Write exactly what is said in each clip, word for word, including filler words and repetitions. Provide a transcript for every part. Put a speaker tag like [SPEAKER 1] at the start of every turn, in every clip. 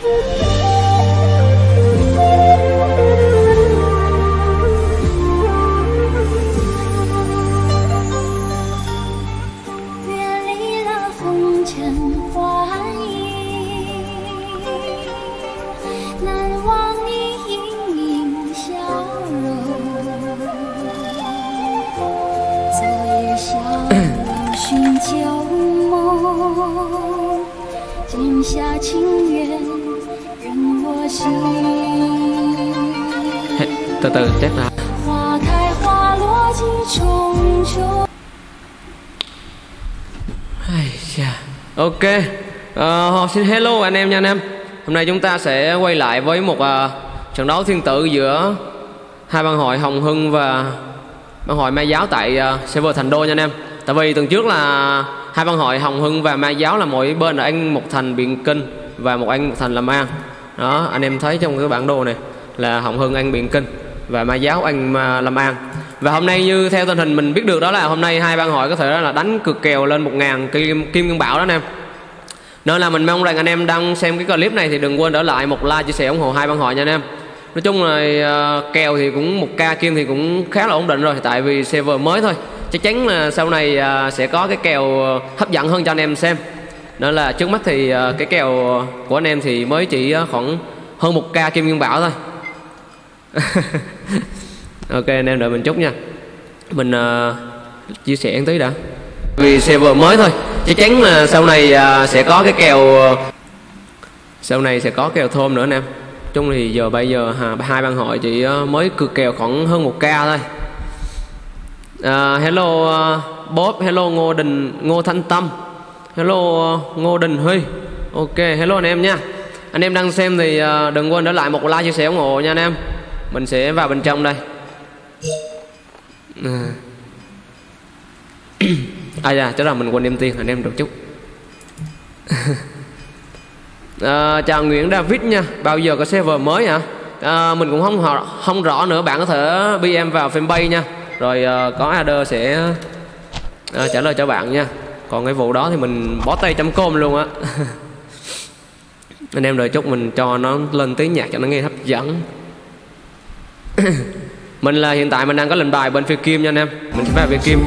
[SPEAKER 1] Từ từ chết ra. Ok, uh, xin hello anh em nha anh em. Hôm nay chúng ta sẽ quay lại với một uh, trận đấu thiên tử giữa hai bang hội Hồng Hưng và bang hội Ma Giáo tại uh, server Thành Đô nha anh em. Tại vì tuần trước là hai bang hội Hồng Hưng và Ma Giáo là mỗi bên là anh một thành Biện Kinh và một anh một thành Lâm An. Đó, anh em thấy trong cái bản đồ này là Hồng Hưng anh Biện Kinh và Ma Giáo anh Lâm An. Và hôm nay như theo tình hình mình biết được đó là hôm nay hai bang hội có thể là đánh cược kèo lên một ngàn kim kim ngân bảo đó anh em. Nên là mình mong rằng anh em đang xem cái clip này thì đừng quên để lại một like chia sẻ ủng hộ hai bang hội nha anh em. Nói chung là uh, kèo thì cũng một k kim thì cũng khá là ổn định rồi, tại vì server mới thôi. Chắc chắn là sau này uh, sẽ có cái kèo hấp dẫn hơn cho anh em xem. Nên là trước mắt thì uh, cái kèo của anh em thì mới chỉ uh, khoảng hơn một k kim ngân bảo thôi. Ok anh em đợi mình chút nha. Mình uh, chia sẻ một tí đã. Vì server mới thôi, chắc chắn là sau này uh, sẽ có cái kèo uh, sau này sẽ có kèo thơm nữa anh em. Chung thì giờ bây giờ ha, hai bang hội chỉ uh, mới cược kèo khoảng hơn một k thôi. Uh, hello uh, Bob, hello Ngô Đình, Ngô Thanh Tâm, hello uh, Ngô Đình Huy. Ok, hello anh em nha. Anh em đang xem thì uh, đừng quên để lại một like chia sẻ ủng hộ nha anh em. Mình sẽ vào bên trong đây. À, à dạ, chắc là mình quên đem tiền anh em được chút. À, chào Nguyễn David nha. Bao giờ có server mới hả? À, mình cũng không không rõ nữa. Bạn có thể bê em vào fanpage nha. Rồi uh, có Ader sẽ uh, trả lời cho bạn nha. Còn cái vụ đó thì mình bó tay chấm com luôn á. Anh em đợi chút mình cho nó lên tiếng nhạc cho nó nghe hấp dẫn. Mình là hiện tại mình đang có lệnh bài bên phía Kim nha anh em. Mình sẽ vào phía Kim.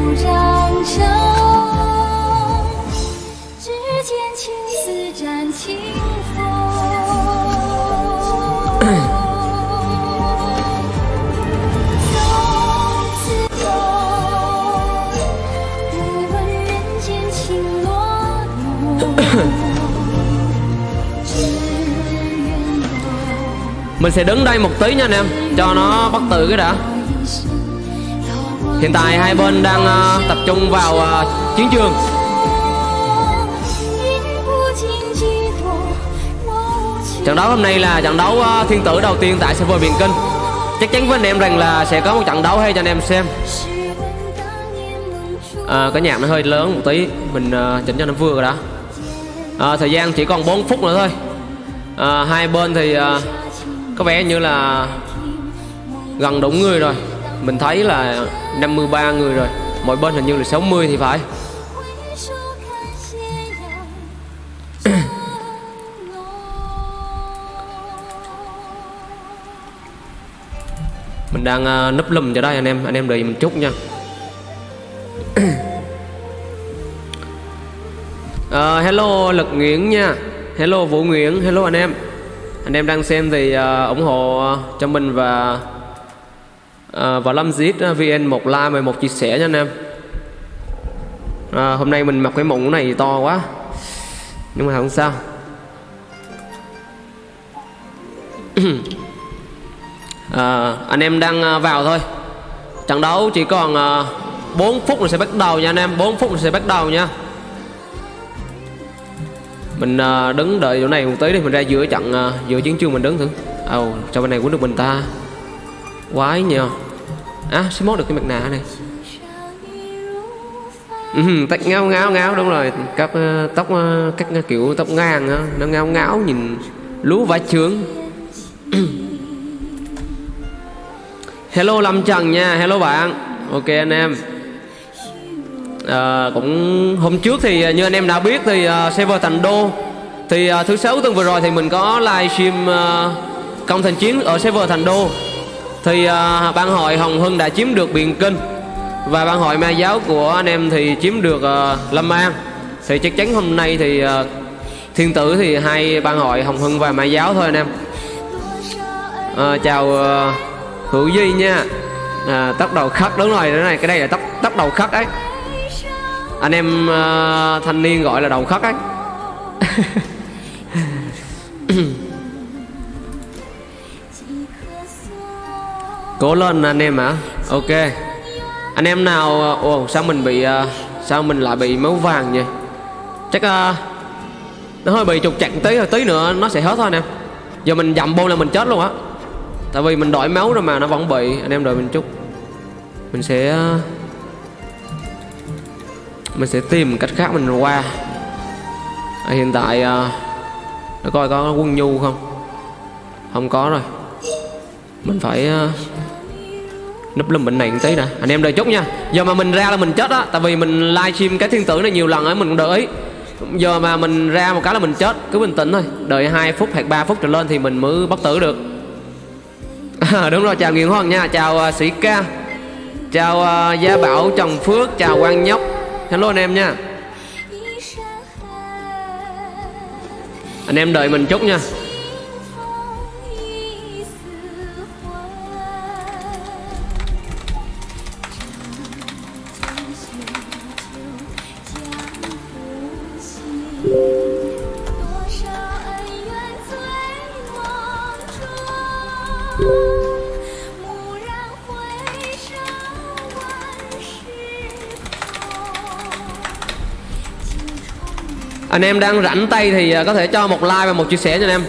[SPEAKER 1] Mình sẽ đứng đây một tí nha anh em, cho nó bắt từ cái đã. Hiện tại hai bên đang uh, tập trung vào uh, chiến trường. Trận đấu hôm nay là trận đấu uh, thiên tử đầu tiên tại server Biện Kinh. Chắc chắn với anh em rằng là sẽ có một trận đấu hay cho anh em xem. À, cái nhạc nó hơi lớn một tí, mình uh, chỉnh cho nó vừa rồi đã. À, thời gian chỉ còn bốn phút nữa thôi. À, hai bên thì uh, có vẻ như là gần đúng người rồi. Mình thấy là năm mươi ba người rồi. Mỗi bên hình như là sáu mươi thì phải. Mình đang uh, núp lùm cho đây anh em. Anh em đợi mình chút nha. uh, Hello Lực Nguyễn nha. Hello Vũ Nguyễn. Hello anh em. Anh em đang xem thì uh, ủng hộ uh, cho mình và uh, và Lâm Giết uh, vê en một like và một chia sẻ nha anh em. Uh, hôm nay mình mặc cái mũ này to quá, nhưng mà không sao. uh, Anh em đang uh, vào thôi. Trận đấu chỉ còn uh, bốn phút rồi sẽ bắt đầu nha anh em. bốn phút rồi sẽ bắt đầu nha. Mình uh, đứng đợi chỗ này một tí đi, mình ra giữa trận uh, giữa chiến trường mình đứng thử. Ồ, oh, cho bên này cũng được mình ta. Quái nhờ. À, sẽ mốt được cái mặt nạ này. Ừ, tóc ngáo ngáo ngáo đúng rồi, cắt uh, tóc uh, các uh, kiểu tóc ngang uh, nó ngáo ngáo nhìn lú vãi chướng. Hello Lâm Trần nha, hello bạn. Ok anh em. À, cũng hôm trước thì như anh em đã biết thì uh, server Thành Đô Thì uh, thứ sáu tuần vừa rồi thì mình có livestream uh, công thành chiến ở server Thành Đô. Thì uh, ban hội Hồng Hưng đã chiếm được Biện Kinh, và ban hội Ma Giáo của anh em thì chiếm được uh, Lâm An. Thì chắc chắn hôm nay thì uh, Thiên Tử thì hai ban hội Hồng Hưng và Ma Giáo thôi anh em. uh, Chào uh, Hữu Duy nha. À, tóc đầu khắc, đúng rồi, cái này cái đây là tóc tóc đầu khắc ấy. Anh em uh, thanh niên gọi là đầu khắc ấy. Cố lên anh em ạ. À? Ok. Anh em nào, ồ sao mình bị uh, sao mình lại bị máu vàng vậy? Chắc uh, nó hơi bị trục chặt tí rồi, tí nữa nó sẽ hết thôi anh em. Giờ mình dậm bô là mình chết luôn á. Tại vì mình đổi máu rồi mà nó vẫn bị. Anh em đợi mình chút. Mình sẽ uh, mình sẽ tìm cách khác mình qua. À, hiện tại uh, để coi có quân nhu không. Không có rồi. Mình phải uh, núp lùm bệnh này một tí nè. Anh em đợi chút nha. Giờ mà mình ra là mình chết á. Tại vì mình livestream cái Thiên Tử này nhiều lần ấy, mình cũng đợi ý. Giờ mà mình ra một cái là mình chết. Cứ bình tĩnh thôi. Đợi hai phút hoặc ba phút trở lên thì mình mới bất tử được. À, đúng rồi, chào Nghiền Hoàng nha. Chào uh, Sĩ Ca. Chào uh, Gia Bảo, Trần Phước. Chào Quang Nhóc. Hello anh em nha. Anh em đợi mình chút nha. Anh em đang rảnh tay thì có thể cho một like và một chia sẻ cho anh em.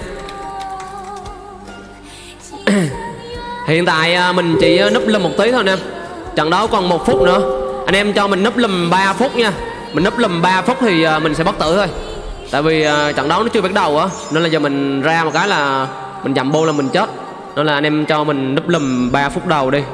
[SPEAKER 1] Hiện tại mình chỉ núp lùm một tí thôi anh em. Trận đấu còn một phút nữa. Anh em cho mình núp lùm ba phút nha. Mình núp lùm ba phút thì mình sẽ bất tử thôi. Tại vì trận đấu nó chưa bắt đầu á. Nên là giờ mình ra một cái là mình dậm bô là mình chết. Nên là anh em cho mình núp lùm ba phút đầu đi.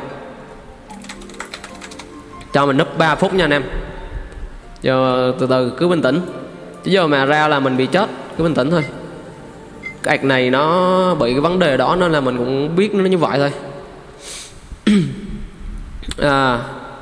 [SPEAKER 1] Cho mình núp ba phút nha anh em. Giờ từ từ cứ bình tĩnh. Chứ giờ mà ra là mình bị chết. Cứ bình tĩnh thôi. Cái ạc này nó bị cái vấn đề đó nên là mình cũng biết nó như vậy thôi. à,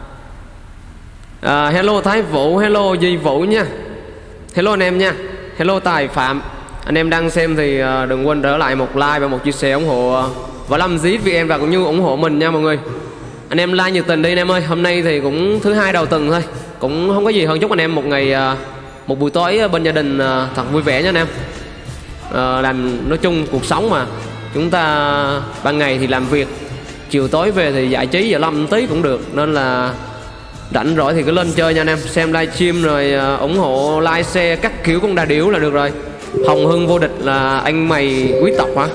[SPEAKER 1] à, Hello Thái Vũ. Hello Duy Vũ nha. Hello anh em nha. Hello Tài Phạm. Anh em đang xem thì đừng quên trở lại một like và một chia sẻ ủng hộ Võ Lâm Dí vê en và cũng như ủng hộ mình nha mọi người. Anh em like nhiệt tình đi anh em ơi. Hôm nay thì cũng thứ hai đầu tuần thôi. Cũng không có gì hơn chúc anh em một ngày, một buổi tối bên gia đình thật vui vẻ nha anh em. à, làm nói chung cuộc sống mà chúng ta ban ngày thì làm việc, chiều tối về thì giải trí giải lâm tí cũng được, nên là rảnh rỗi thì cứ lên chơi nha anh em. Xem livestream rồi uh, ủng hộ like share các kiểu con đà điểu là được rồi. Hồng Hưng vô địch là anh mày quý tộc hả?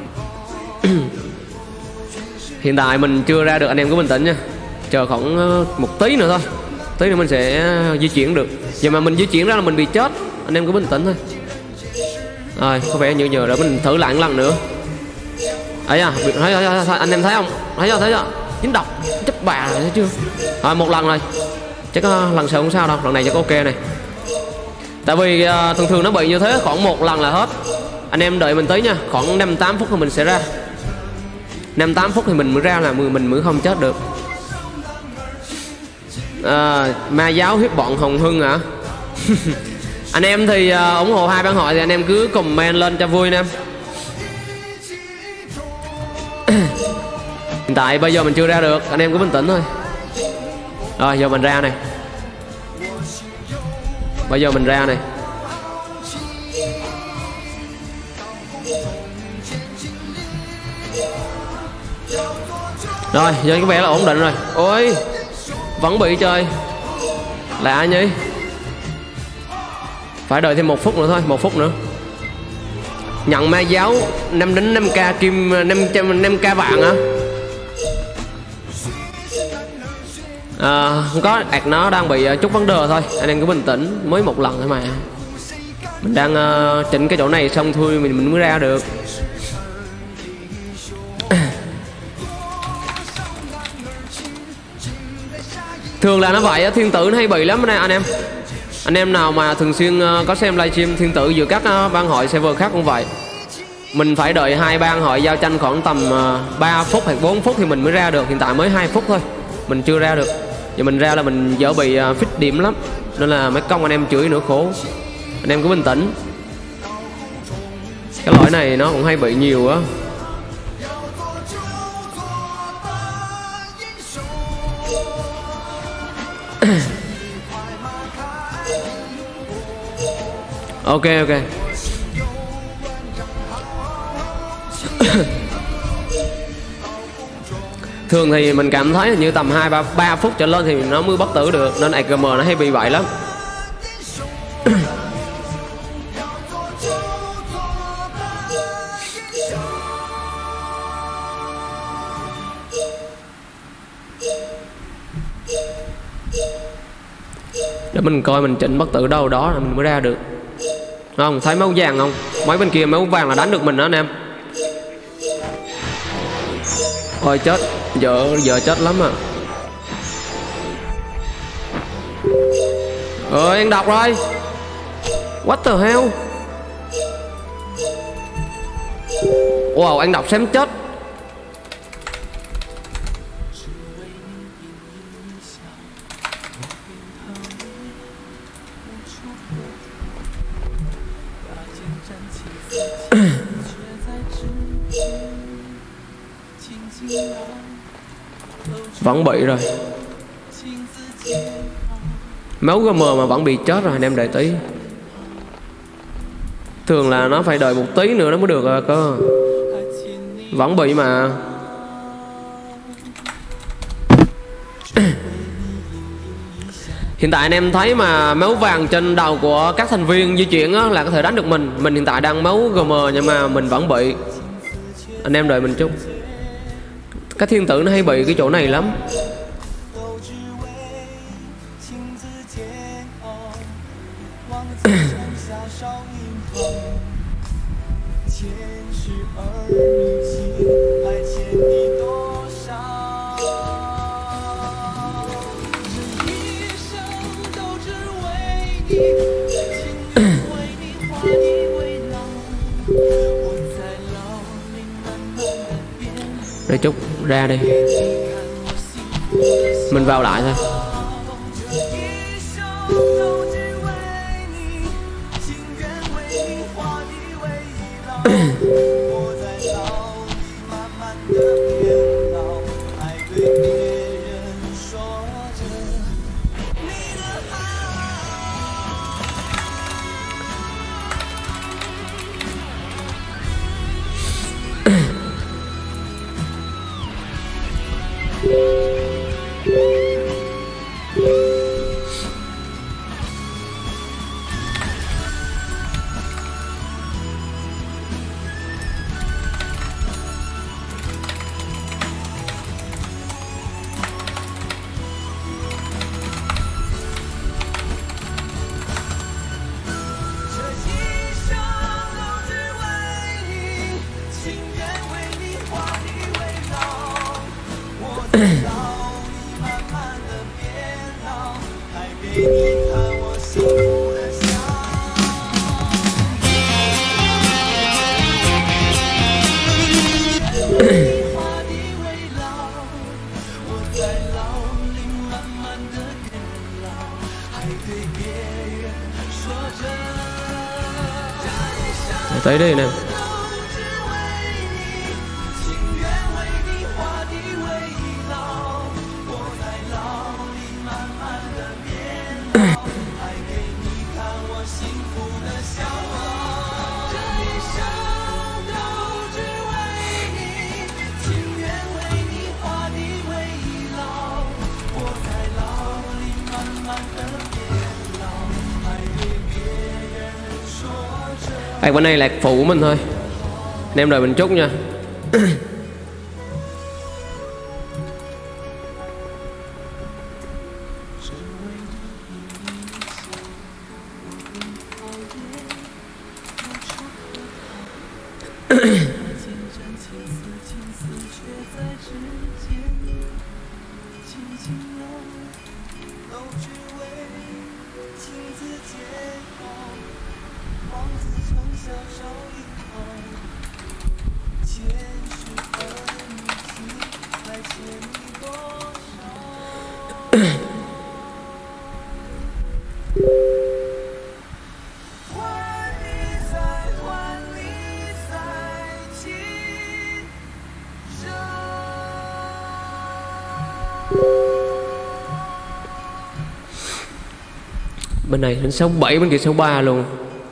[SPEAKER 1] Hiện tại mình chưa ra được, anh em cứ bình tĩnh nha. Chờ khoảng uh, một tí nữa thôi, tí nữa mình sẽ uh, di chuyển được. Giờ mà mình di chuyển ra là mình bị chết, anh em cứ bình tĩnh thôi. Rồi có vẻ như giờ để mình thử lại một lần nữa. Ấy à, thấy, thấy, thấy, thấy, anh em thấy không? Thấy chưa? Thấy chưa? Dính độc, chấp bà rồi thấy chưa? Rồi một lần rồi. Chắc uh, lần sau không sao đâu, lần này chắc ok này. Tại vì uh, thường thường nó bị như thế, khoảng một lần là hết. Anh em đợi mình tí nha, khoảng năm tám phút thì mình sẽ ra. năm tám phút thì mình mới ra là mình mới không chết được. À, ma giáo hiếp bọn Hồng Hưng hả? Anh em thì uh, ủng hộ hai ban hội thì anh em cứ comment lên cho vui nè em. Hiện tại bây giờ mình chưa ra được, anh em cứ bình tĩnh thôi. Rồi giờ mình ra này. Bây giờ mình ra này. Rồi giờ có vẻ là ổn định rồi. Ôi vẫn bị chơi. Lạ nhỉ. Phải đợi thêm một phút nữa thôi, một phút nữa. Nhận ma giáo năm đến năm k kim, năm trăm năm k vàng hả? À, không có, ạc nó đang bị chút vấn đề thôi. Anh em cứ bình tĩnh, mới một lần thôi mà. Mình đang uh, chỉnh cái chỗ này xong thôi mình, mình mới ra được. Thường là nó vậy, thiên tử nó hay bị lắm nè anh em. Anh em nào mà thường xuyên có xem livestream Thiên Tử giữa các ban hội server khác cũng vậy. Mình phải đợi hai ban hội giao tranh khoảng tầm ba phút hoặc bốn phút thì mình mới ra được. Hiện tại mới hai phút thôi, mình chưa ra được. Giờ mình ra là mình dở bị fix điểm lắm, nên là mấy công anh em chửi nữa khổ. Anh em cứ bình tĩnh. Cái lỗi này nó cũng hay bị nhiều á. Ok ok. Thường thì mình cảm thấy như tầm hai ba ba phút trở lên thì nó mới bất tử được, nên a ca em nó hay bị vậy lắm. Để mình coi mình chỉnh bất tử đâu đó là mình mới ra được. Không, thấy máu vàng không? Mấy bên kia máu vàng là đánh được mình đó anh em. Ôi chết, giờ giờ chết lắm à. Ơi anh đọc rồi. What the hell? Wow, anh đọc xém chết. Vẫn bị rồi. Máu giê em mà vẫn bị chết rồi anh em, đợi tí. Thường là nó phải đợi một tí nữa nó mới được cơ. Vẫn bị mà. Hiện tại anh em thấy mà máu vàng trên đầu của các thành viên di chuyển á, là có thể đánh được mình. Mình hiện tại đang máu giê em nhưng mà mình vẫn bị. Anh em đợi mình chút. Cái Thiên Tử nó hay bị cái chỗ này lắm. Rồi chút ra đi, mình vào lại thôi. Tới đây nè. À, bên này là phụ của mình thôi. Anh em đợi mình chút nha. Bên này đến sáu bảy, bên kia sáu ba luôn.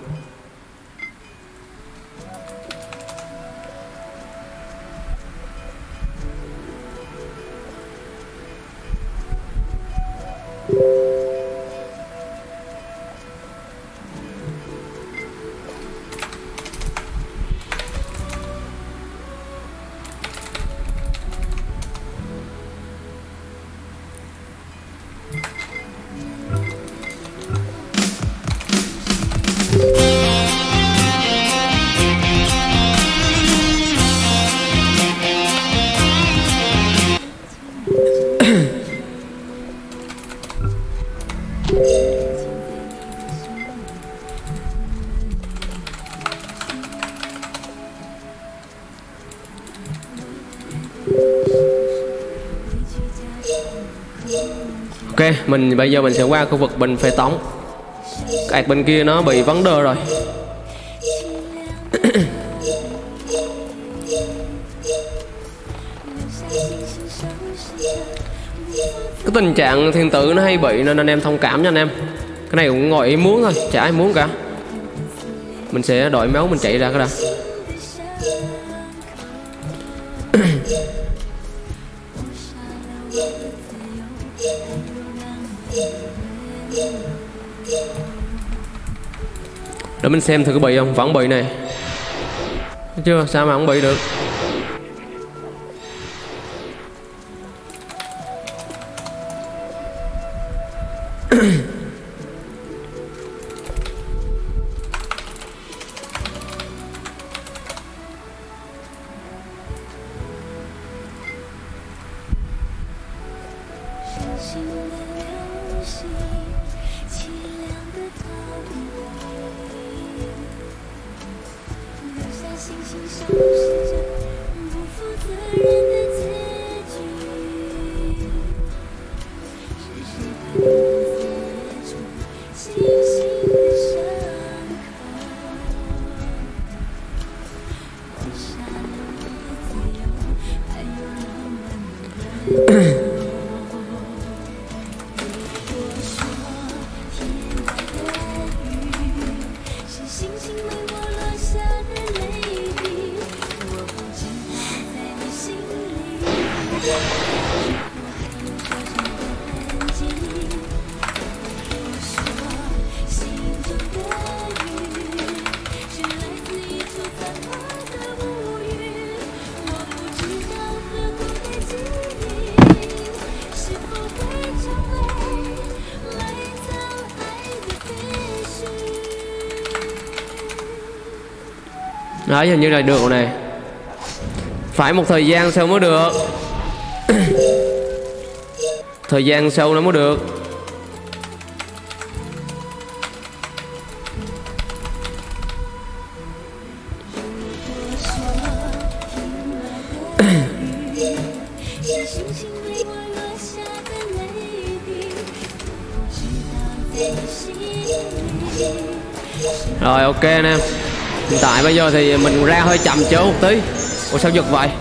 [SPEAKER 1] Ok, mình bây giờ mình sẽ qua khu vực bên phê tống. Cái bên kia nó bị vấn đề rồi. Cái tình trạng thiên tử nó hay bị nên anh em thông cảm nha anh em. Cái này cũng ngồi ý muốn thôi, chả ai muốn cả. Mình sẽ đổi máu mình chạy ra cái đã. Để mình xem thử có bị không, vẫn bị này. Thấy chưa, sao mà không bị được. Đấy, hình như là được này. Phải một thời gian sau mới được. Thời gian sau nó mới được. Rồi ok anh em. Hiện tại bây giờ thì mình ra hơi chậm chớ một tí. Ủa sao giật vậy?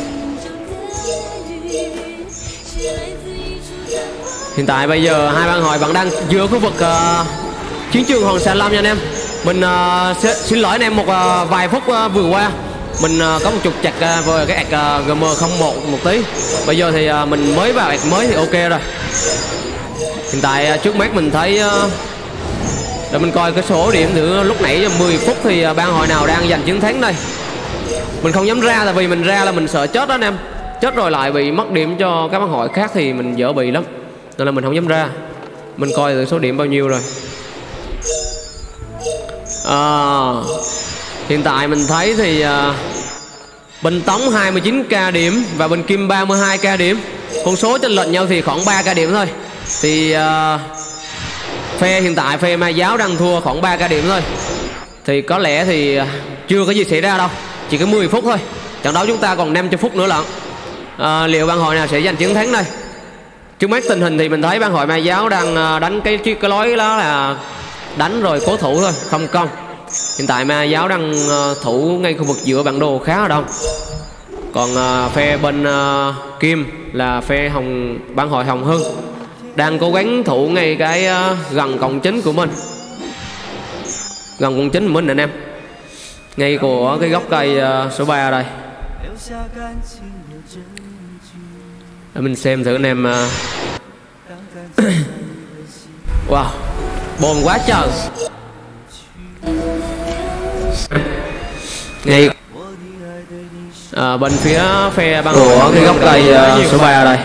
[SPEAKER 1] Hiện tại bây giờ hai bạn hội vẫn đang giữa khu vực uh, chiến trường Hoàng Sa Lâm nha anh em. Mình uh, xin lỗi anh em một uh, vài phút uh, vừa qua mình uh, có một trục chặt uh, về cái ạc uh, G M không một một tí. Bây giờ thì uh, mình mới vào ạc mới thì ok rồi. Hiện tại uh, trước mắt mình thấy uh, để mình coi cái số điểm thử lúc nãy mười phút thì uh, ban hội nào đang giành chiến thắng đây. Mình không dám ra tại vì mình ra là mình sợ chết đó anh em. Chết rồi lại bị mất điểm cho các ban hội khác thì mình dở bị lắm. Nên là mình không dám ra. Mình coi thử số điểm bao nhiêu rồi. À, hiện tại mình thấy thì uh, bên Tống hai mươi chín k điểm và bên Kim ba mươi hai k điểm. Con số chênh lệch nhau thì khoảng ba k điểm thôi. Thì uh, phe hiện tại phe Ma Giáo đang thua khoảng ba ca điểm thôi. Thì có lẽ thì chưa có gì xảy ra đâu, chỉ có mười phút thôi. Trận đấu chúng ta còn năm mươi phút nữa lận. à, Liệu ban hội nào sẽ giành chiến thắng đây? Trước mắt tình hình thì mình thấy ban hội Ma Giáo đang đánh cái cái lối đó là đánh rồi cố thủ thôi, không công. Hiện tại Ma Giáo đang thủ ngay khu vực giữa bản đồ khá là đông. Còn uh, phe bên uh, Kim là phe Hồng ban hội Hồng Hưng đang cố gắng thủ ngay cái uh, gần cổng chính của mình, gần cổng chính của mình anh em, ngay của cái gốc cây uh, số ba đây. Để mình xem thử anh em. uh... Wow, bồn quá trời. Ngay à, bên phía phe ban của cái gốc cây uh, số ba đây.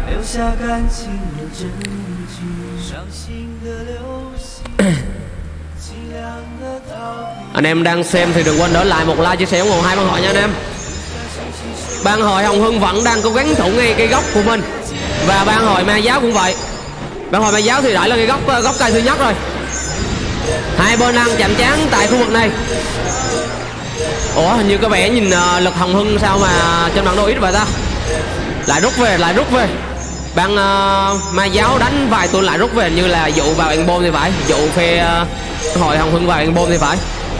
[SPEAKER 1] Anh em đang xem thì đừng quên để lại một like, chia sẻ ủng hộ hai ban hội nha anh em. Ban hội Hồng Hưng vẫn đang cố gắng thủ ngay cây gốc của mình, và ban hội Ma Giáo cũng vậy. Ban hội Ma Giáo thì đã là cái gốc gốc cây thứ nhất rồi. Hai bên đang chạm trán tại khu vực này. Ủa, hình như có vẻ nhìn uh, lực Hồng Hưng sao mà trên bản đồ ít vậy ta? Lại rút về, lại rút về. Ban uh, Ma Giáo đánh vài tuần lại rút về, như là dụ vào ăn bom thì phải, dụ phe uh, hội Hồng Hưng vào ăn bom thì phải.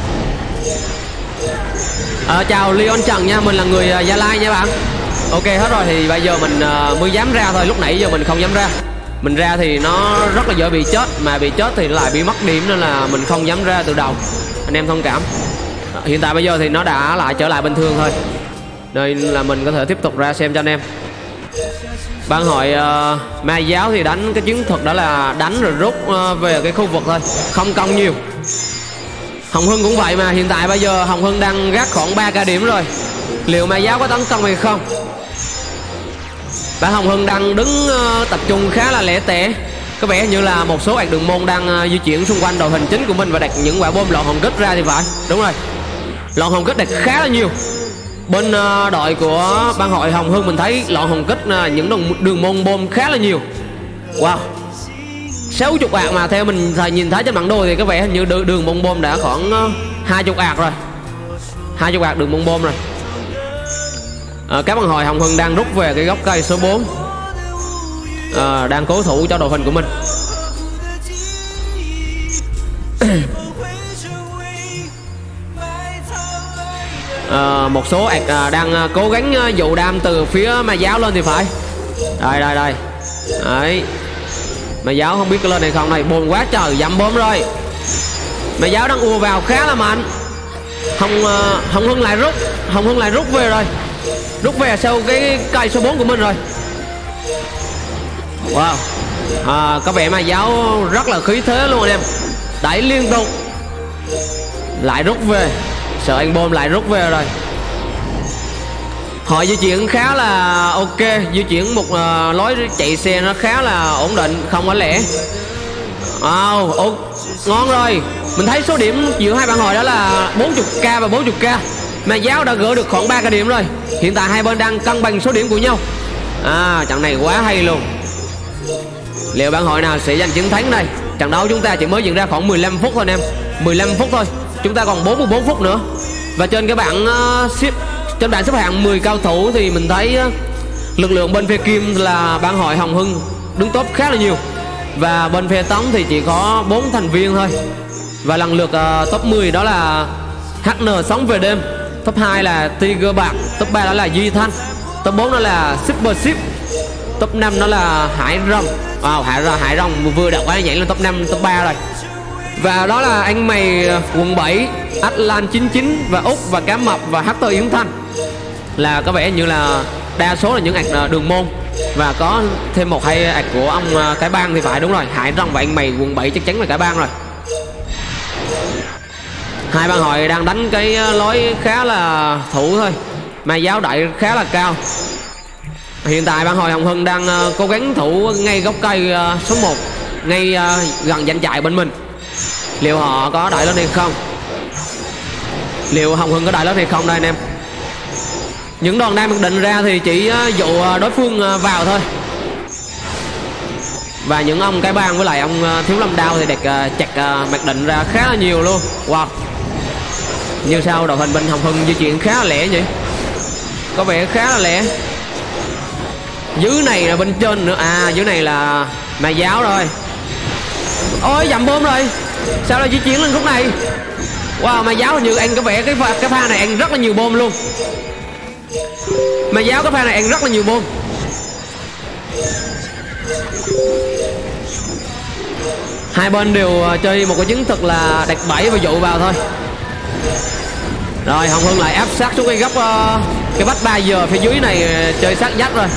[SPEAKER 1] uh, Chào Leon Trần nha, mình là người uh, Gia Lai nha bạn. Ok hết rồi, thì bây giờ mình uh, mới dám ra thôi, lúc nãy giờ mình không dám ra. Mình ra thì nó rất là dễ bị chết, mà bị chết thì lại bị mất điểm, nên là mình không dám ra từ đầu. Anh em thông cảm. Hiện tại bây giờ thì nó đã lại trở lại bình thường thôi, nên là mình có thể tiếp tục ra xem cho anh em. Ban hội uh, Ma Giáo thì đánh cái chiến thuật đó là đánh rồi rút uh, về cái khu vực thôi, không công nhiều. Hồng Hưng cũng vậy, mà hiện tại bây giờ Hồng Hưng đang gác khoảng ba ca điểm rồi. Liệu Ma Giáo có tấn công hay không? Ban Hồng Hưng đang đứng uh, tập trung khá là lẻ tẻ. Có vẻ như là một số ạc đường môn đang uh, di chuyển xung quanh đội hình chính của mình và đặt những quả bom lọn hồng kích ra thì phải. Đúng rồi, lọn hồng kích đặt khá là nhiều. Bên uh, đội của ban hội Hồng Hưng mình thấy lọn hồng kích uh, những đường, đường môn bom khá là nhiều. Wow, sáu mươi ạc mà theo mình nhìn thấy trên bản đồ thì có vẻ như đường, đường môn bom đã khoảng uh, hai mươi ạc rồi, hai mươi ạc đường môn bom rồi. uh, Các ban hội Hồng Hưng đang rút về cái gốc cây số bốn, uh, đang cố thủ cho đội hình của mình. À, một số ạc à, đang à, cố gắng à, dụ đam từ phía Ma Giáo lên thì phải. Đây đây đây. Đấy. Ma Giáo không biết có lên này không này, bồn quá trời, dặm bom rồi. Ma Giáo đang ùa vào khá là mạnh. Hồng à, Hồng Hưng lại rút, Hồng Hưng lại rút về rồi. Rút về sau cái cây số bốn của mình rồi. Wow. À, có vẻ Ma Giáo rất là khí thế luôn anh em. Đẩy liên tục. Lại rút về. Sợ anh bom lại rút về rồi. Họ di chuyển khá là ok, di chuyển một uh, lối chạy xe nó khá là ổn định, không có lẽ. Wow, oh, ngon rồi. Mình thấy số điểm giữa hai bạn hội đó là bốn mươi k và bốn mươi k. Ma Giáo đã gỡ được khoảng ba ca điểm rồi. Hiện tại hai bên đang cân bằng số điểm của nhau. À, trận này quá hay luôn. Liệu bạn hội nào sẽ giành chiến thắng đây? Trận đấu chúng ta chỉ mới diễn ra khoảng mười lăm phút thôi anh em, mười lăm phút thôi. Chúng ta còn bốn mươi bốn phút nữa. Và trên cái bảng uh, xếp trên bảng xếp hạng mười cao thủ thì mình thấy uh, lực lượng bên phe Kim là ban hội Hồng Hưng đứng top khá là nhiều, và bên phe Tống thì chỉ có bốn thành viên thôi. Và lần lượt uh, top mười đó là hát en Sống Về Đêm, top hai là Tiger Bạc, top ba đó là Duy Thanh, top bốn đó là Super Ship, top năm đó là Hải Rồng. Wow, Hải Rồng, Hải Rồng vừa đậu qua nhảy lên top năm, top ba rồi. Và đó là anh mày quận bảy, Atlan chín chín và Úc và Cá Mập và hát tê Yến Thanh. Là có vẻ như là đa số là những ạc đường môn, và có thêm một hai ạc của ông Cái Bang thì phải. Đúng rồi, Hải Rong và anh mày quận bảy chắc chắn là Cái Bang rồi. Hai ban hội đang đánh cái lối khá là thủ thôi, Ma Giáo đẩy khá là cao. Hiện tại ban hội Hồng Hưng đang cố gắng thủ ngay gốc cây số một, ngay gần danh trại bên mình. Liệu họ có đẩy lên hay không? Liệu Hồng Hưng có đẩy lên hay không đây anh em? Những đòn đang được định ra thì chỉ dụ đối phương vào thôi. Và những ông cái bang với lại ông Thiếu Lâm Đao thì đặt uh, chặt uh, mặc định ra khá là nhiều luôn. Wow. Như sao đội hình bên Hồng Hưng di chuyển khá là lẻ nhỉ, có vẻ khá là lẻ. Dưới này là bên trên nữa, à dưới này là ma giáo rồi. Ôi dầm bom rồi, sao lại di chuyển lên khúc này. Wow, ma giáo hình như anh có vẻ cái pha, cái pha này anh rất là nhiều bom luôn. Ma giáo cái pha này anh rất là nhiều bom. Hai bên đều chơi một cái chiến thuật là đặt bẫy và dụ vào thôi. Rồi Hồng Hưng lại áp sát xuống cái góc uh, cái vách ba giờ phía dưới này, chơi sát dắt rồi.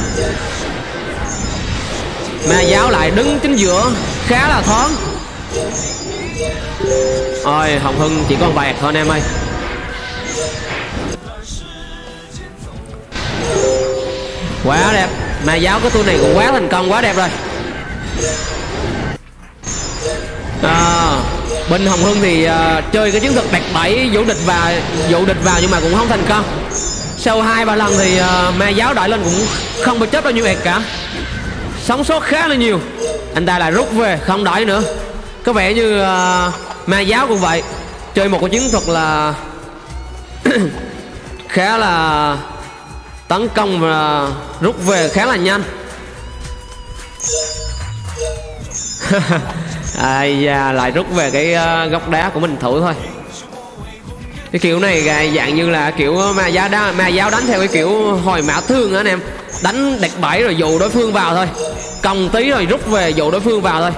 [SPEAKER 1] Ma giáo lại đứng chính giữa khá là thoáng. Ôi Hồng Hưng chỉ còn bạc thôi anh em ơi. Quá đẹp, ma giáo cái tour này cũng quá thành công, quá đẹp rồi. À, bên Hồng Hưng thì uh, chơi cái chiến thuật đặt bẫy dụ địch và dụ địch vào nhưng mà cũng không thành công. Sau hai ba lần thì uh, ma giáo đợi lên cũng không bị chết bao nhiêu ẹt cả, sống sót khá là nhiều. Anh ta lại rút về không đợi nữa. Có vẻ như uh, ma giáo cũng vậy, chơi một cái chiến thuật là khá là tấn công và rút về khá là nhanh. Ai da, lại rút về cái uh, góc đá của mình thủ thôi. Cái kiểu này dạng như là kiểu ma giáo đá, ma giáo đánh theo cái kiểu hồi mã thương á anh em, đánh đặt bẫy rồi dụ đối phương vào thôi, còng tí rồi rút về dụ đối phương vào thôi.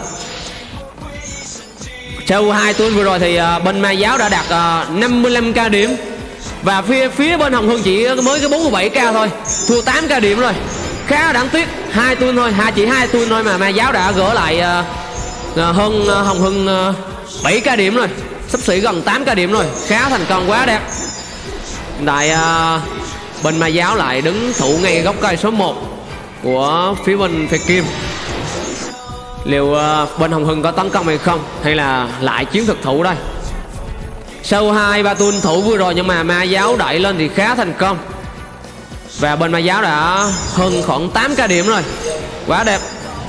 [SPEAKER 1] Sau hai tuần vừa rồi thì uh, bên ma giáo đã đạt uh, năm mươi lăm k điểm và phía phía bên Hồng Hưng chỉ mới cái bốn mươi bảy k thôi, thua tám k điểm rồi, khá là đáng tiếc. Hai tuần thôi, hai chỉ hai tuần thôi mà ma giáo đã gỡ lại uh, uh, hơn uh, Hồng Hưng uh, bảy k điểm rồi, sắp xỉ gần tám k điểm rồi, khá thành công, quá đẹp. Tại uh, bên ma giáo lại đứng thủ ngay góc cây số một của phía bên phe Kim. Liệu uh, bên Hồng Hưng có tấn công hay không, hay là lại chiến thực thủ đây. Sau hai ba tuần thủ vừa rồi nhưng mà ma giáo đẩy lên thì khá thành công, và bên ma giáo đã hơn khoảng tám k điểm rồi, quá đẹp.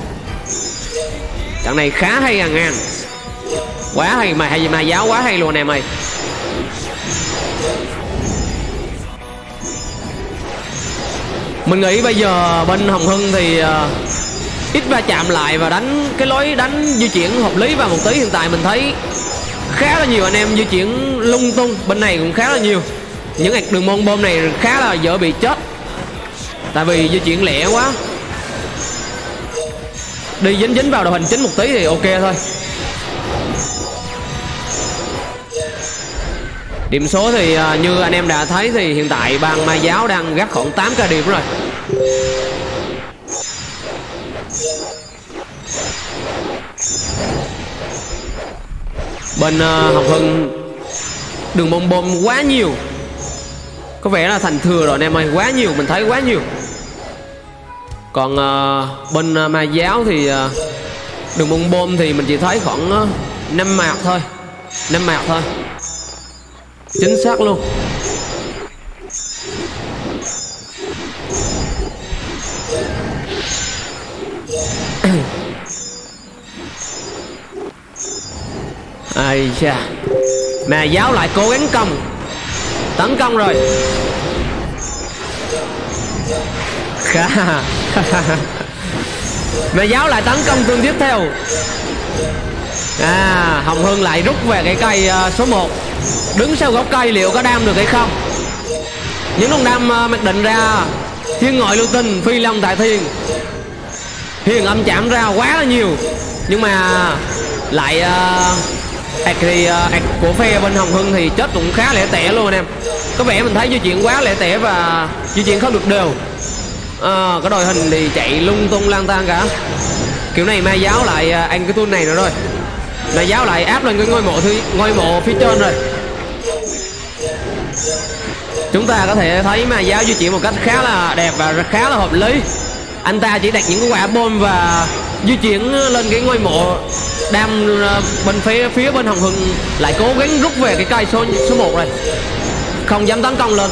[SPEAKER 1] Trận này khá hay à ngang, quá hay mà hay ma giáo quá hay luôn em ơi. Mình nghĩ bây giờ bên Hồng Hưng thì uh, ít va chạm lại và đánh cái lối đánh di chuyển hợp lý vào một tí. Hiện tại mình thấy khá là nhiều anh em di chuyển lung tung, bên này cũng khá là nhiều. Những đường môn bom này khá là dễ bị chết, tại vì di chuyển lẻ quá. Đi dính dính vào đội hình chính một tí thì ok thôi. Điểm số thì uh, như anh em đã thấy thì hiện tại bang ma giáo đang gác khoảng tám k điểm rồi. Bên uh, Hồng Hưng đường bom bom quá nhiều, có vẻ là thành thừa rồi anh em ơi, quá nhiều, mình thấy quá nhiều. Còn uh, bên uh, ma giáo thì uh, đường bom bom thì mình chỉ thấy khoảng uh, năm mạc thôi, năm mạc thôi, chính xác luôn. Ai cha, ma giáo lại cố gắng công tấn công rồi. Ma giáo lại tấn công tương tiếp theo. À, Hồng Hưng lại rút về cái cây uh, số một, đứng sau gốc cây liệu có đam được hay không. Những con đam uh, mặc định ra thiên ngọi lưu tinh, phi long tại thiên, huyền âm chạm ra quá là nhiều, nhưng mà lại uh, ạc thì uh, ạc của phe bên Hồng Hưng thì chết cũng khá lẻ tẻ luôn anh em. Có vẻ mình thấy di chuyển quá lẻ tẻ và di chuyển không được đều. À, cái đội hình thì chạy lung tung lang tan cả. Kiểu này ma giáo lại uh, ăn cái tool này nữa rồi. Ma giáo lại áp lên cái ngôi mộ thứ ngôi mộ phía trên rồi. Chúng ta có thể thấy ma giáo di chuyển một cách khá là đẹp và khá là hợp lý. Anh ta chỉ đặt những cái quả bom và di chuyển lên cái ngôi mộ. Đam bên phía phía bên Hồng Hưng lại cố gắng rút về cái cây số số một rồi, không dám tấn công lên.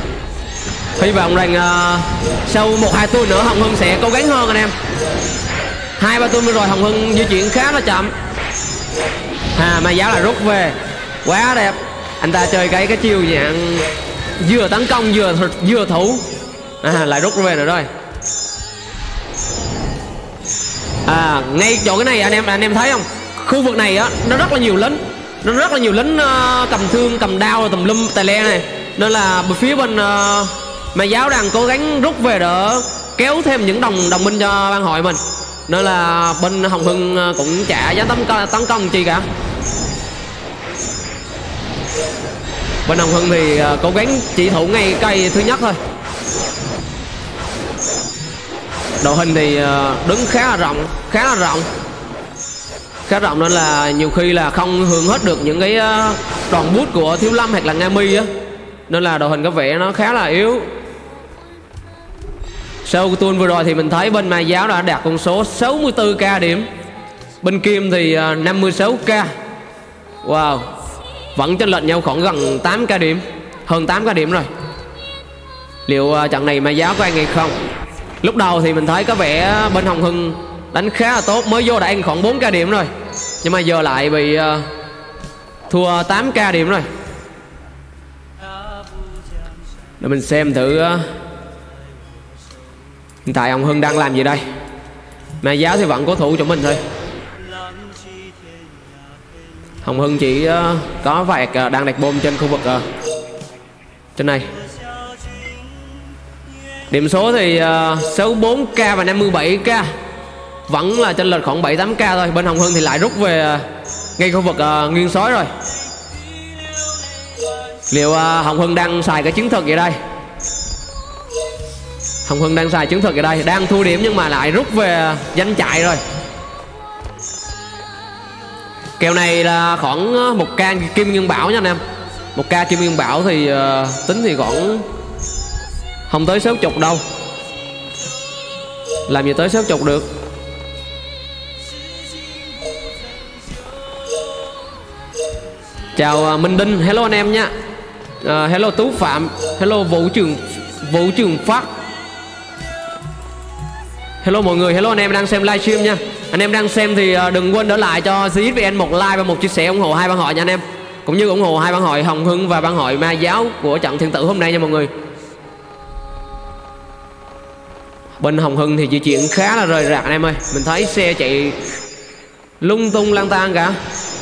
[SPEAKER 1] Hy vọng rằng uh, sau một hai tuần nữa Hồng Hưng sẽ cố gắng hơn anh em. Hai ba tuần vừa rồi Hồng Hưng di chuyển khá là chậm. À, Ma Giáo là rút về. Quá đẹp. Anh ta chơi cái cái chiêu dạng vừa tấn công vừa vừa thủ. À, lại rút về nữa rồi. À, ngay chỗ cái này anh em anh em thấy không? Khu vực này á nó rất là nhiều lính. Nó rất là nhiều lính uh, cầm thương, cầm đao tùm lum tài le này. Nên là phía bên uh, Ma Giáo đang cố gắng rút về để kéo thêm những đồng đồng minh cho ban hội mình. Nên là bên Hồng Hưng cũng chả dám tấn công, tấn công chi cả. Bên Hồng Hưng thì uh, cố gắng chỉ thủ ngay cây thứ nhất thôi. Đội hình thì uh, đứng khá là rộng, khá là rộng. Khá rộng nên là nhiều khi là không hưởng hết được những cái uh, đòn bút của Thiếu Lâm hoặc là Nga Mi á. Nên là đội hình có vẻ nó khá là yếu. Sau tuần vừa rồi thì mình thấy bên Ma Giáo đã đạt con số sáu mươi tư k điểm. Bên Kim thì uh, năm mươi sáu k. Wow. Vẫn chênh lệch nhau khoảng gần tám k điểm. Hơn tám k điểm rồi. Liệu uh, trận này Ma Giáo có ăn hay không? Lúc đầu thì mình thấy có vẻ bên Hồng Hưng đánh khá là tốt. Mới vô đã ăn khoảng bốn k điểm rồi. Nhưng mà giờ lại bị uh, thua tám k điểm rồi. Để mình xem thử uh, hiện tại Hồng Hưng đang làm gì đây. Ma Giáo thì vẫn cố thủ cho mình thôi. Hồng Hưng chỉ uh, có vài uh, đang đặt bom trên khu vực uh, trên này. Điểm số thì uh, sáu mươi bốn k và năm mươi bảy k. Vẫn là chênh lệch khoảng bảy tám k thôi. Bên Hồng Hưng thì lại rút về uh, ngay khu vực uh, Nguyên Sói rồi. Liệu uh, Hồng Hưng đang xài cái chiến thuật vậy đây? Hồng Hưng đang xài chiến thuật ở đây. Đang thua điểm nhưng mà lại rút về danh trại rồi. Kèo này là khoảng một k Kim Ngân Bảo nha anh em. Một k Kim Ngân Bảo thì uh, tính thì khoảng không tới sáu chục đâu. Làm gì tới sáu chục được. Chào uh, Minh Đinh. Hello anh em nha. uh, Hello Tú Phạm. Hello Vũ Trường Vũ Trường Phát. Hello mọi người, hello anh em đang xem livestream nha. Anh em đang xem thì đừng quên để lại cho xê ích vê en một like và một chia sẻ ủng hộ hai ban hội nha anh em. Cũng như ủng hộ hai ban hội Hồng Hưng và ban hội Ma Giáo của trận Thiên Tử hôm nay nha mọi người. Bên Hồng Hưng thì di chuyển khá là rời rạc anh em ơi. Mình thấy xe chạy lung tung lang tan cả.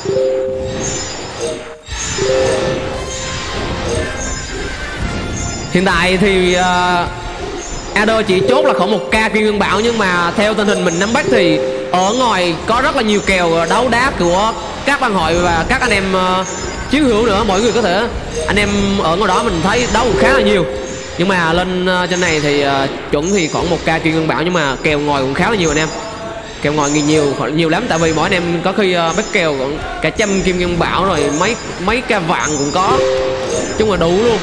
[SPEAKER 1] Hiện tại thì uh, Ado chỉ chốt là khoảng một k Kim Ngân Bảo. Nhưng mà theo tình hình mình nắm bắt thì ở ngoài có rất là nhiều kèo đấu đá của các ban hội và các anh em uh, chiến hữu nữa. Mọi người có thể anh em ở ngoài đó mình thấy đấu khá là nhiều. Nhưng mà lên uh, trên này thì uh, chuẩn thì khoảng một k Kim Ngân Bảo. Nhưng mà kèo ngoài cũng khá là nhiều anh em. Kèo ngoài nhiều nhiều, nhiều lắm. Tại vì mỗi anh em có khi uh, bắt kèo còn cả trăm Kim Ngân Bảo rồi mấy mấy k vạn cũng có. Chung là đủ luôn.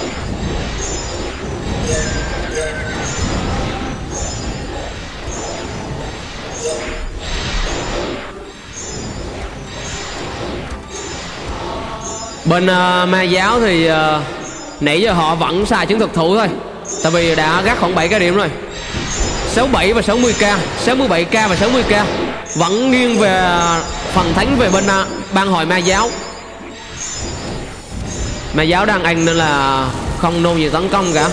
[SPEAKER 1] Bên uh, Ma Giáo thì uh, nãy giờ họ vẫn xài chiến thuật thủ thôi. Tại vì đã gác khoảng bảy k điểm rồi. Sáu mươi bảy và sáu mươi k, sáu mươi bảy k và sáu mươi k. Vẫn nghiêng về phần thắng về bên uh, ban hội Ma Giáo. Ma Giáo đang ăn nên là không nôn gì tấn công cả.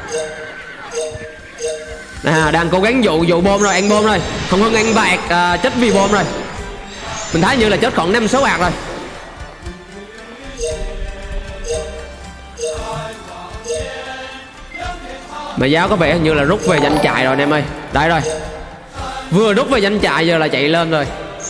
[SPEAKER 1] À, đang cố gắng dụ dụ bom rồi, ăn bom rồi. Không Hưng ăn bạc uh, chết vì bom rồi. Mình thấy như là chết khoảng năm sáu bạc rồi. Ma Giáo có vẻ như là rút về danh trại rồi anh em ơi. Đây rồi. Vừa rút về danh trại giờ là chạy lên rồi.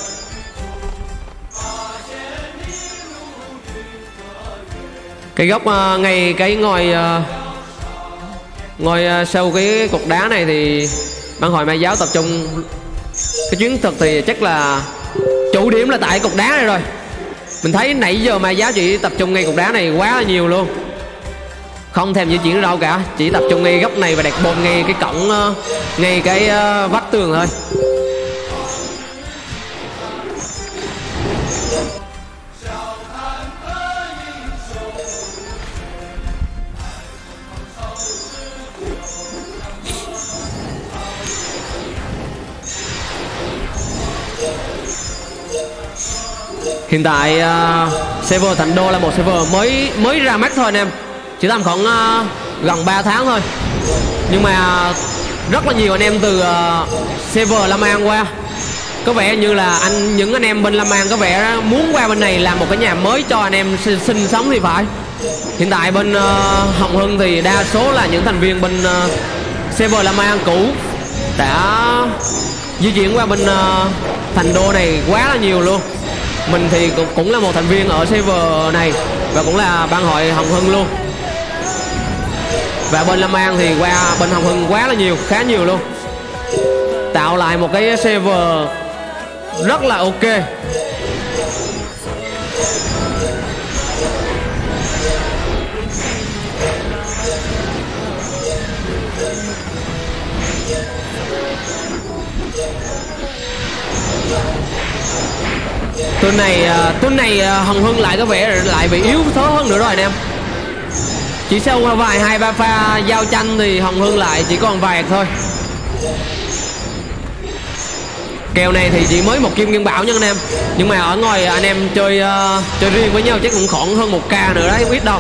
[SPEAKER 1] Cái góc uh, ngay cái ngôi uh, ngôi uh, sau cái cục đá này thì ban hội Ma Giáo tập trung. Cái chuyến thực thì chắc là chủ điểm là tại cục đá này rồi. Mình thấy nãy giờ Ma Giáo chỉ tập trung ngay cục đá này quá là nhiều luôn. Không thèm di chuyển đâu cả. Chỉ tập trung ngay góc này và đặt bom ngay cái cổng, ngay cái vách tường thôi. Hiện tại uh, server Thành Đô là một server mới mới ra mắt thôi anh em, chỉ tầm khoảng uh, gần ba tháng thôi, nhưng mà rất là nhiều anh em từ uh, server Lâm An qua. Có vẻ như là anh những anh em bên Lâm An có vẻ muốn qua bên này làm một cái nhà mới cho anh em sinh, sinh sống thì phải. Hiện tại bên uh, Hồng Hưng thì đa số là những thành viên bên uh, server Lâm An cũ đã di chuyển qua bên uh, Thành Đô này quá là nhiều luôn. Mình thì cũng, cũng là một thành viên ở server này và cũng là ban hội Hồng Hưng luôn. Và bên Lâm An thì qua bên Hồng Hưng quá là nhiều, khá nhiều luôn, tạo lại một cái server rất là ok. Tuần này tuần này Hồng Hưng lại có vẻ lại bị yếu thớ hơn nữa rồi anh em. Chỉ sau vài hai ba pha giao tranh thì Hồng Hưng lại chỉ còn vài thôi. Kèo này thì chỉ mới một kim nguyên bảo nha anh em, nhưng mà ở ngoài anh em chơi uh, chơi riêng với nhau chắc cũng khoảng hơn một k nữa đấy, không biết đâu.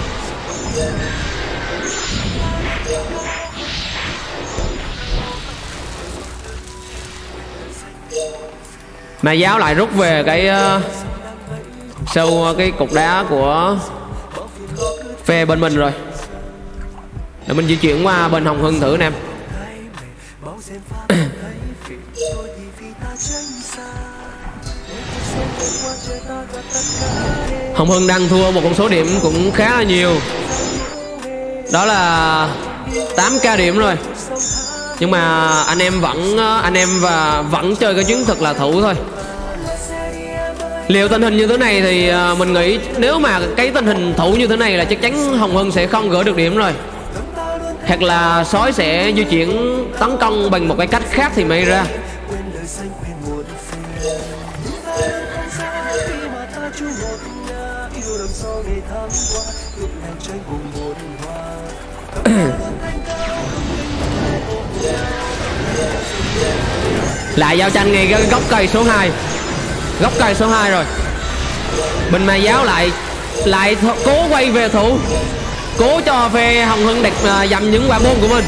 [SPEAKER 1] Mà giáo lại rút về cái uh, sâu cái cục đá của phe bên mình rồi, để mình di chuyển qua bên Hồng Hưng thử anh em. Hồng Hưng đang thua một con số điểm cũng khá là nhiều, đó là tám k điểm rồi, nhưng mà anh em vẫn anh em và vẫn chơi cái chiến thuật là thủ thôi. Liệu tình hình như thế này thì mình nghĩ nếu mà cái tình hình thủ như thế này là chắc chắn Hồng Hưng sẽ không gỡ được điểm rồi, hoặc là sói sẽ di chuyển tấn công bằng một cái cách khác thì mới ra. Lại giao tranh ngay cái góc cây số hai, góc cây số hai rồi. Bên Mà Giáo lại lại cố quay về thủ, cố cho phe Hồng Hưng đặt uh, dầm những quả bom của mình.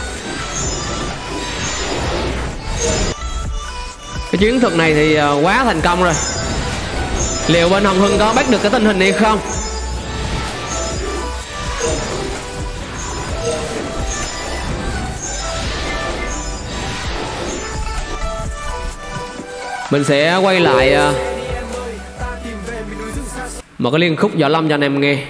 [SPEAKER 1] Cái chiến thuật này thì uh, quá thành công rồi. Liệu bên Hồng Hưng có bắt được cái tình hình này không? Mình sẽ quay lại uh, một cái liên khúc Võ Lâm cho anh em nghe.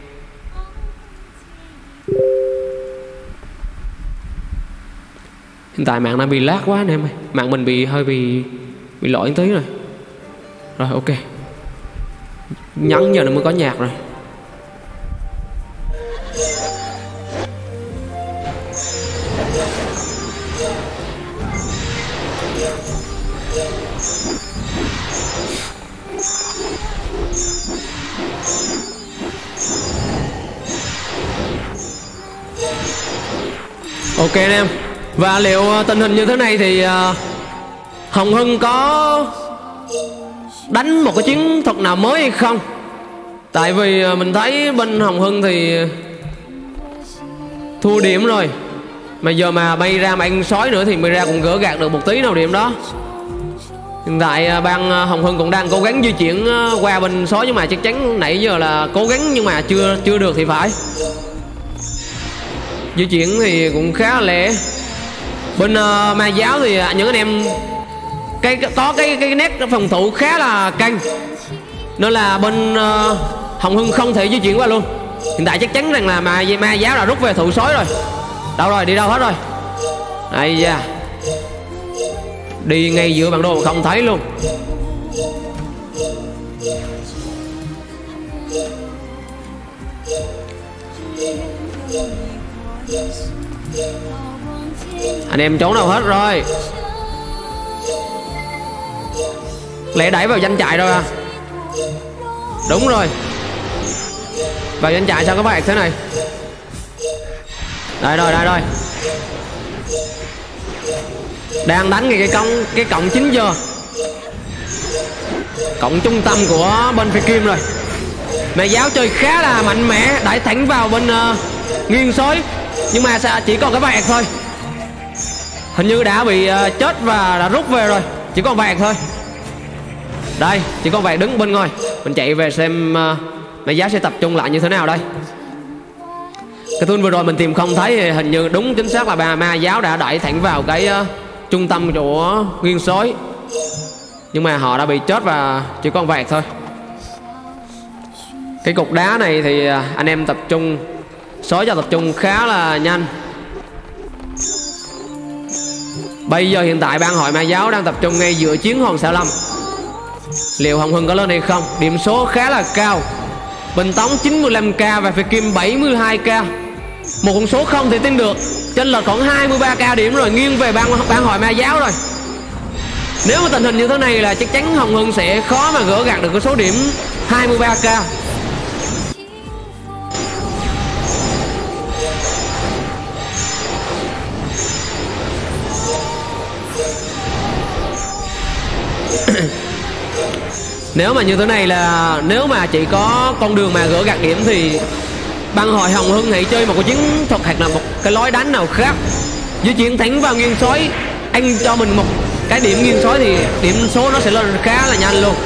[SPEAKER 1] Hiện tại mạng đang bị lag quá anh em ơi. Mạng mình bị hơi bị bị lỗi một tí rồi. Rồi ok, nhấn giờ nó mới có nhạc rồi. Ok anh em. Và liệu tình hình như thế này thì uh, Hồng Hưng có đánh một cái chiến thuật nào mới hay không? Tại vì uh, mình thấy bên Hồng Hưng thì thua điểm rồi, mà giờ mà bay ra mà ăn sói nữa thì mới ra cũng gỡ gạt được một tí nào điểm đó. Hiện tại uh, ban uh, Hồng Hưng cũng đang cố gắng di chuyển uh, qua bên sói, nhưng mà chắc chắn nãy giờ là cố gắng nhưng mà chưa chưa được thì phải. Di chuyển thì cũng khá là lẹ. Bên uh, Ma Giáo thì uh, những anh em cái, cái có cái cái nét phòng thủ khá là căng, nên là bên uh, Hồng Hưng không thể di chuyển qua luôn. Hiện tại chắc chắn rằng là Ma, Ma Giáo đã rút về thủ sói rồi. Đâu rồi, đi đâu hết rồi? Đây da, đi ngay giữa bản đồ mà không thấy luôn. Anh em trốn đâu hết rồi? Lẽ đẩy vào danh trại rồi à? Đúng rồi, vào danh trại sao có bạc thế này? Đây rồi, đây rồi. Đang đánh ngay cái cổng cái cổng chín giờ. Cộng trung tâm của bên phe Kim rồi. Ma giáo chơi khá là mạnh mẽ, đẩy thẳng vào bên uh, nghiêng sói, nhưng mà chỉ còn cái vẹt thôi. Hình như đã bị uh, chết và đã rút về rồi, chỉ còn vẹt thôi. Đây, chỉ còn vẹt đứng bên ngoài. Mình chạy về xem uh, ma giáo sẽ tập trung lại như thế nào đây. Cái tuần vừa rồi mình tìm không thấy thì hình như đúng chính xác là bà ma giáo đã đẩy thẳng vào cái uh, trung tâm của nghiêng sói, nhưng mà họ đã bị chết và chỉ còn vẹt thôi. Cái cục đá này thì anh em tập trung, sói cho tập trung khá là nhanh. Bây giờ hiện tại ban hội ma giáo đang tập trung ngay giữa chiến Hoàng Sa Lâm. Liệu Hồng Hưng có lên hay không? Điểm số khá là cao. Bình Tống chín mươi lăm k và phe Kim bảy mươi hai k. Một con số không thể tin được. Chênh lệch khoảng hai mươi ba k điểm rồi, nghiêng về ban ban hội ma giáo rồi. Nếu mà tình hình như thế này là chắc chắn Hồng Hưng sẽ khó mà gỡ gạt được cái số điểm hai mươi ba k. Nếu mà như thế này là nếu mà chỉ có con đường mà gỡ gạt điểm thì ban hội Hồng Hưng hãy chơi một cái chiến thuật hoặc là một cái lối đánh nào khác. Di chuyển thẳng vào nghiêng sói, anh cho mình một cái điểm nghiêng sói thì điểm số nó sẽ lên khá là nhanh luôn.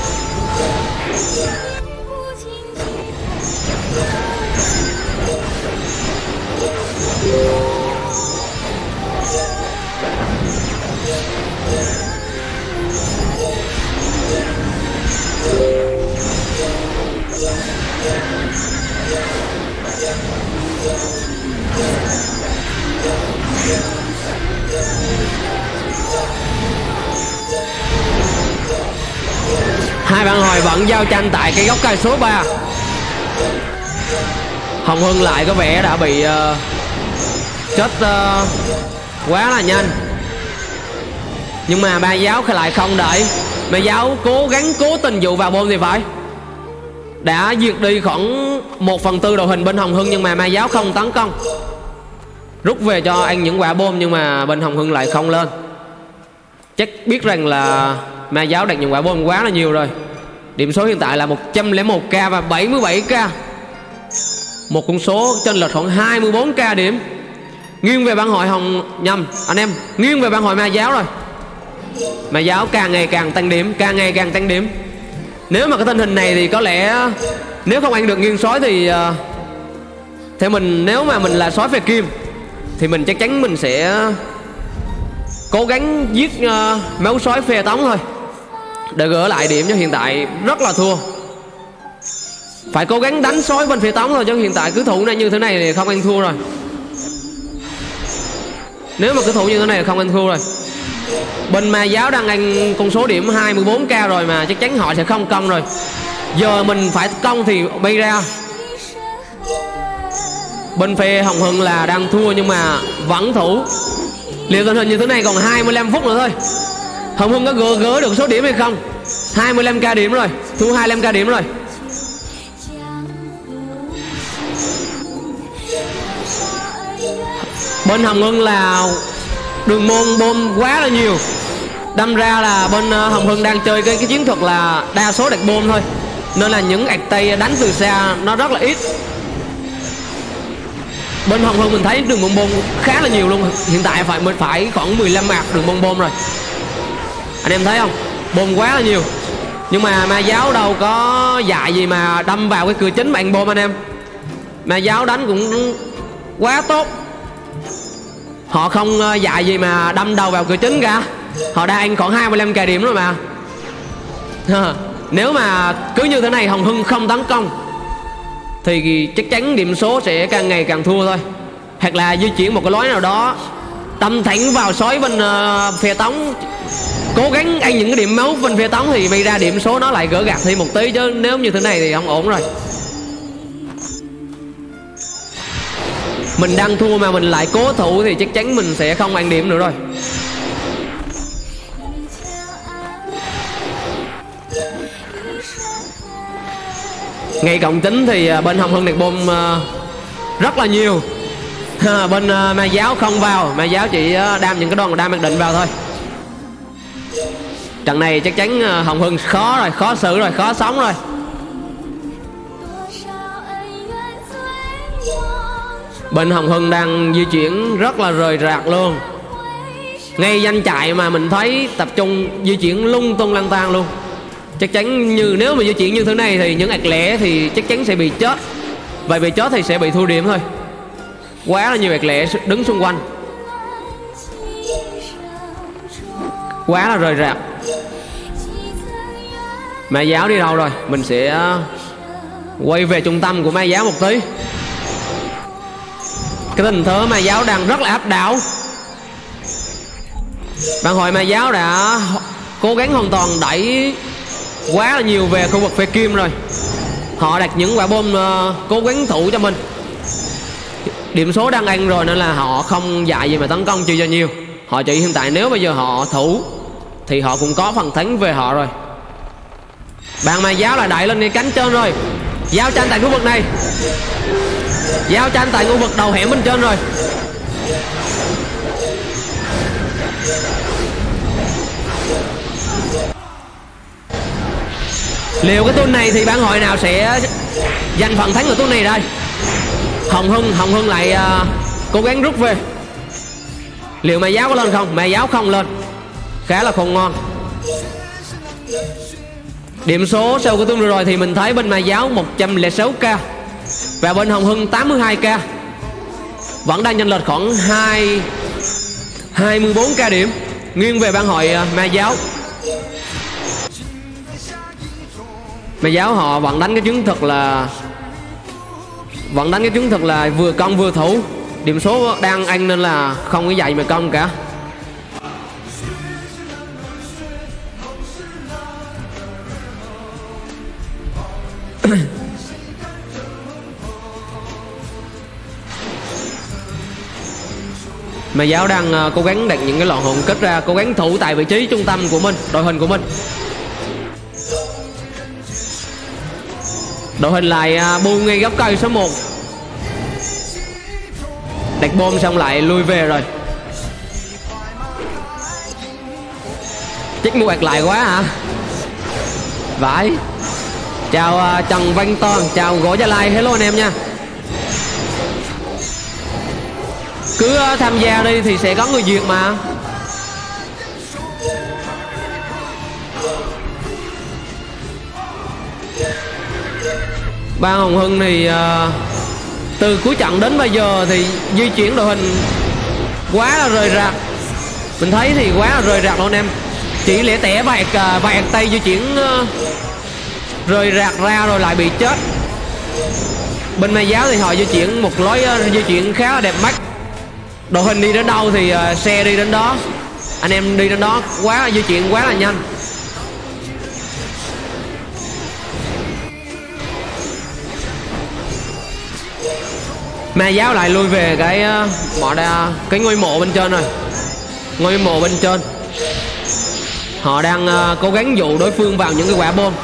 [SPEAKER 1] Hai bạn hội vẫn giao tranh tại cái góc cây số ba. Hồng Hưng lại có vẻ đã bị uh, chết uh, quá là nhanh. Nhưng mà ma giáo lại không đợi. Ma giáo cố gắng cố tình dụ vào bom thì phải. Đã diệt đi khoảng một phần tư đội hình bên Hồng Hưng, nhưng mà ma giáo không tấn công. Rút về cho anh những quả bom, nhưng mà bên Hồng Hưng lại không lên. Chắc biết rằng là ma giáo đặt những quả bom quá là nhiều rồi. Điểm số hiện tại là một trăm lẻ một k và bảy mươi bảy k. Một con số chênh lệch khoảng hai mươi bốn k điểm. Nghiêng về ban hội Hồng nhầm anh em, nghiêng về ban hội ma giáo rồi. Ma giáo càng ngày càng tăng điểm, càng ngày càng tăng điểm. Nếu mà cái tình hình này thì có lẽ nếu không ăn được nghiêng sói thì uh, theo mình, nếu mà mình là sói phe Kim thì mình chắc chắn mình sẽ cố gắng giết uh, máu sói phe Tống thôi để gỡ lại điểm, chứ hiện tại rất là thua. Phải cố gắng đánh sói bên phía Tống thôi, chứ hiện tại cứ thủ này như thế này thì không ăn thua rồi. Nếu mà cứ thủ như thế này thì không ăn thua rồi. Bên ma giáo đang ăn con số điểm hai mươi bốn k rồi mà chắc chắn họ sẽ không công rồi. Giờ mình phải công thì bay ra. Bên phe Hồng Hưng là đang thua nhưng mà vẫn thủ. Liệu tình hình như thế này còn hai mươi lăm phút nữa thôi, Hồng Hưng có gỡ, gỡ được số điểm hay không? hai mươi lăm k điểm rồi, thua hai mươi lăm k điểm rồi. Bên Hồng Hưng là đường môn bom quá là nhiều. Đâm ra là bên Hồng Hưng đang chơi cái, cái chiến thuật là đa số đặt bom thôi, nên là những ạc tay đánh từ xa nó rất là ít. Bên Hồng Hưng mình thấy đường bom bom khá là nhiều luôn. Hiện tại phải mình phải khoảng mười lăm mạc đường bom bom rồi. Anh em thấy không? Bom quá là nhiều. Nhưng mà ma giáo đâu có dạy gì mà đâm vào cái cửa chính mà ăn bom anh em. Ma giáo đánh cũng quá tốt. Họ không dạy gì mà đâm đầu vào cửa chính cả. Họ đã ăn khoảng hai mươi lăm k điểm rồi mà. Nếu mà cứ như thế này Hồng Hưng không tấn công thì chắc chắn điểm số sẽ càng ngày càng thua thôi. Hoặc là di chuyển một cái lối nào đó đâm thẳng vào sói bên uh, phe Tống, cố gắng ăn những cái điểm máu bên phe Tống thì bây ra điểm số nó lại gỡ gạt thêm một tí, chứ nếu như thế này thì không ổn rồi. Mình đang thua mà mình lại cố thủ thì chắc chắn mình sẽ không ăn điểm nữa rồi. Ngay cộng tính thì bên Hồng Hưng đặt bom rất là nhiều. Bên ma giáo không vào, ma giáo chỉ đam những cái đòn đam mặc định vào thôi. Trận này chắc chắn Hồng Hưng khó rồi, khó xử rồi, khó sống rồi. Bên Hồng Hưng đang di chuyển rất là rời rạc luôn. Ngay danh chạy mà mình thấy tập trung di chuyển lung tung lăn tan luôn. Chắc chắn như nếu mà di chuyển như thế này thì những ạc lẻ thì chắc chắn sẽ bị chết. Vậy bị chết thì sẽ bị thua điểm thôi. Quá là nhiều ạc lẻ đứng xung quanh, quá là rời rạc. Ma giáo đi đâu rồi? Mình sẽ quay về trung tâm của ma giáo một tí. Cái tình thế ma giáo đang rất là áp đảo. Bạn hội ma giáo đã cố gắng hoàn toàn đẩy quá là nhiều về khu vực phe kim rồi. Họ đặt những quả bom uh, cố gắng thủ cho mình. Điểm số đang ăn rồi nên là họ không dạy gì mà tấn công chưa cho nhiều. Họ chỉ hiện tại nếu bây giờ họ thủ thì họ cũng có phần thắng về họ rồi. Bạn ma giáo là đẩy lên cái cánh trên rồi. Giao tranh tại khu vực này. Giao tranh tại khu vực đầu hẻm bên trên rồi. Liệu cái tuần này thì bạn hội nào sẽ giành phần thắng ở tuần này đây? Hồng Hưng, Hồng Hưng lại uh, cố gắng rút về. Liệu ma giáo có lên không? Ma giáo không lên, khá là không ngon. Điểm số sau cái tuần vừa rồi thì mình thấy bên ma giáo một trăm lẻ sáu k và bên Hồng Hưng tám mươi hai k. Vẫn đang chênh lệch khoảng hai hai mươi bốn k điểm nghiêng về ban hội uh, ma giáo. Ma giáo họ vẫn đánh cái chứng thực là vẫn đánh cái chứng thực là vừa công vừa thủ. Điểm số đang ăn nên là không có dạy mà công cả. Ma giáo đang cố gắng đặt những cái lọn hồn kết ra, cố gắng thủ tại vị trí trung tâm của mình, đội hình của mình. Đội hình lại bu ngay góc cây số một. Đặt bom xong lại lui về rồi. Chiếc mua ạc lại quá hả? Vãi. Chào uh, Trần Văn Toàn, chào Gỗ Gia Lai, hello anh em nha. Cứ uh, tham gia đi thì sẽ có người duyệt mà. Ban Hồng Hưng thì uh, từ cuối trận đến bây giờ thì di chuyển đội hình quá là rời rạc. Mình thấy thì quá là rời rạc luôn anh em. Chỉ lẻ tẻ vài uh, vài tay di chuyển uh, rời rạc ra rồi lại bị chết. Bên ma giáo thì họ di chuyển một lối uh, di chuyển khá là đẹp mắt. Đội hình đi đến đâu thì uh, xe đi đến đó. Anh em đi đến đó, quá là di chuyển quá là nhanh. Ma giáo lại lui về cái mỏ đa cái ngôi mộ bên trên rồi. Ngôi mộ bên trên họ đang uh, cố gắng dụ đối phương vào những cái quả bom.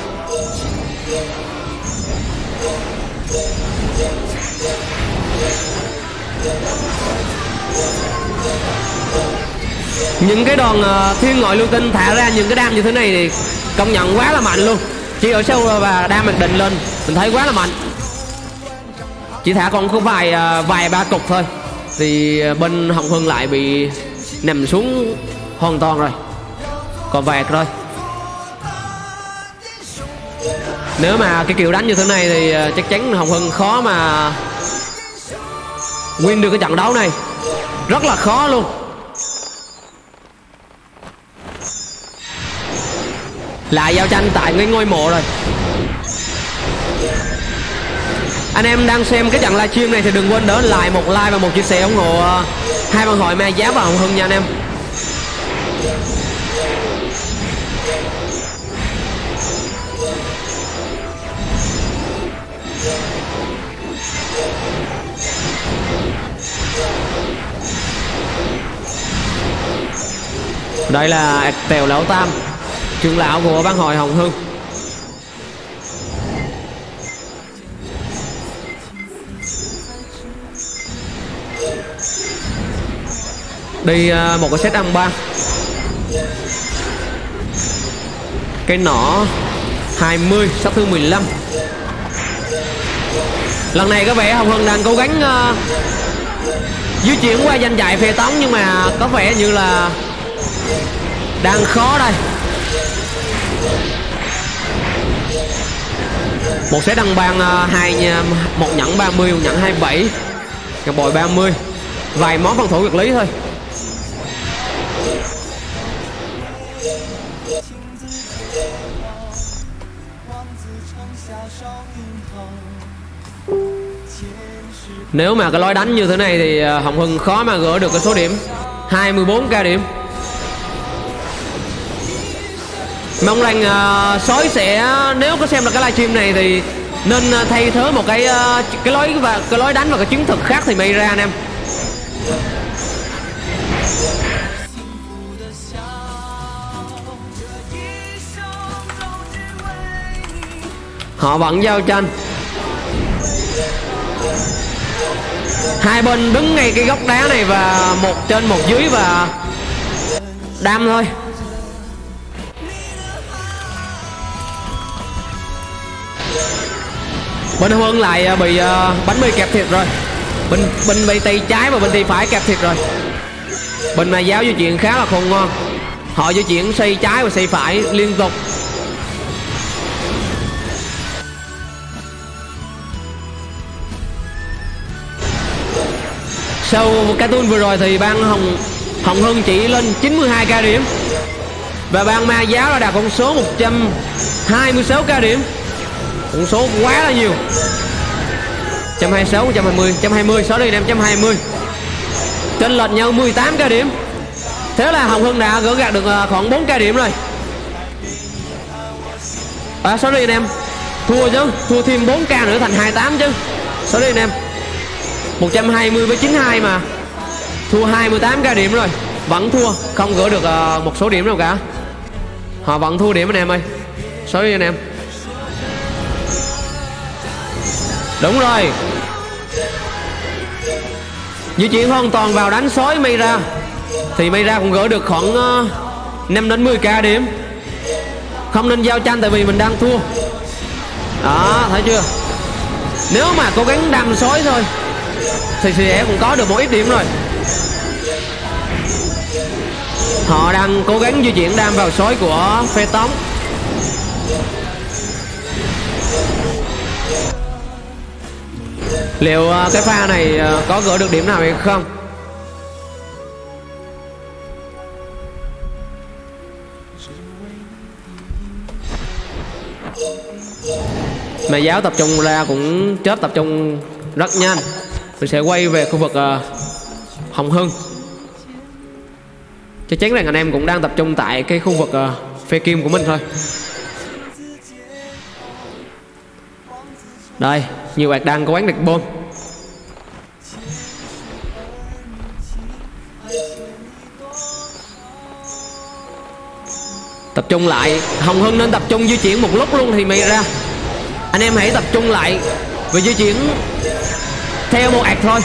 [SPEAKER 1] Những cái đoàn uh, thiên ngoại lưu tinh thả ra những cái đam như thế này thì công nhận quá là mạnh luôn. Chỉ ở sâu và đam mặc định lên mình thấy quá là mạnh. Chỉ thả còn có vài uh, vài ba cục thôi thì bên Hồng Hưng lại bị nằm xuống hoàn toàn rồi. Còn vài thôi. Nếu mà cái kiểu đánh như thế này thì uh, chắc chắn Hồng Hưng khó mà win được cái trận đấu này. Rất là khó luôn. Lại giao tranh tại cái ngôi mộ rồi. Anh em đang xem cái trận livestream này thì đừng quên đỡ lại một like và một chia sẻ ủng hộ hai ban hội ma giáo và Hồng Hưng nha anh em. Đây là Tèo Lão Tam, trưởng lão của ban hội Hồng Hưng. Đi uh, một cái set âm ba. Cây nỏ hai mươi, sát thương mười lăm. Lần này có vẻ Hồng Hân đang cố gắng uh, di chuyển qua danh trại phê tống, nhưng mà có vẻ như là đang khó đây. Một sẽ đăng bàn uh, hai một nhẫn ba mươi, một nhẫn hai mươi bảy, ngọc bội ba mươi, vài món phòng thủ vật lý thôi. Nếu mà cái lối đánh như thế này thì Hồng Hưng khó mà gỡ được cái số điểm hai mươi bốn k điểm. Mong rằng uh, sói sẽ, nếu có xem được cái livestream này thì nên thay thế một cái uh, cái lối và cái lối đánh và cái chiến thuật khác thì may ra anh em. Họ vẫn giao tranh, hai bên đứng ngay cái góc đá này và một trên một dưới và đam thôi. Bên Hưng lại bị uh, bánh mì kẹp thịt rồi. Bên bên bị tay trái và bên tay phải kẹp thịt rồi. Bên mà giáo di chuyển khá là khôn ngoan. Họ di chuyển xoay trái và xoay phải liên tục. Sau cái tuần vừa rồi thì ban Hồng Hồng Hưng chỉ lên chín mươi hai k điểm và ban ma giáo đã đạt con số một trăm hai mươi sáu k điểm, con số quá là nhiều. một trăm hai mươi sáu, một trăm hai mươi, một trăm hai mươi, sorry em, một trăm hai mươi, chênh lệch nhau mười tám k điểm. Thế là Hồng Hưng đã gỡ gạt được khoảng bốn k điểm rồi. À sorry anh em, thua chứ, thua thêm bốn k nữa thành hai mươi tám chứ. Sorry anh em, một trăm hai mươi với chín mươi hai mà thua hai mươi tám k điểm rồi, vẫn thua, không gỡ được uh, một số điểm đâu cả. Họ vẫn thua điểm anh em ơi, sorry anh em. Đúng rồi, di chuyển hoàn toàn vào đánh sói may ra thì may ra cũng gỡ được khoảng uh, năm đến mười k điểm. Không nên giao tranh tại vì mình đang thua đó, thấy chưa. Nếu mà cố gắng đâm sói thôi thì sẽ cũng có được một ít điểm rồi. Họ đang cố gắng di chuyển đam vào sói của phe tống. Liệu cái pha này có gỡ được điểm nào hay không? Mà giáo tập trung ra cũng chết tập trung rất nhanh. Mình sẽ quay về khu vực uh, Hồng Hưng. Chắc chắn rằng anh em cũng đang tập trung tại cái khu vực uh, phe kim của mình thôi. Đây, nhiều bạn đang cố gắng đặt bom. Tập trung lại, Hồng Hưng nên tập trung di chuyển một lúc luôn thì mới ra. Anh em hãy tập trung lại và di chuyển theo một ạc thôi.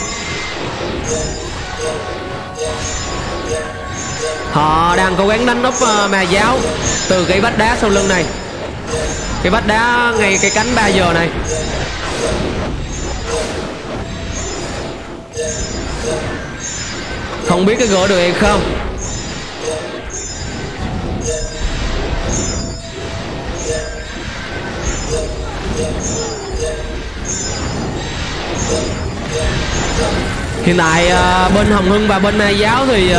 [SPEAKER 1] Họ đang cố gắng đánh núp uh, ma giáo từ cái vách đá sau lưng này, cái vách đá ngay cái cánh ba giờ này. Không biết cái gỡ được hay không. Hiện tại uh, bên Hồng Hưng và bên Ma giáo thì uh,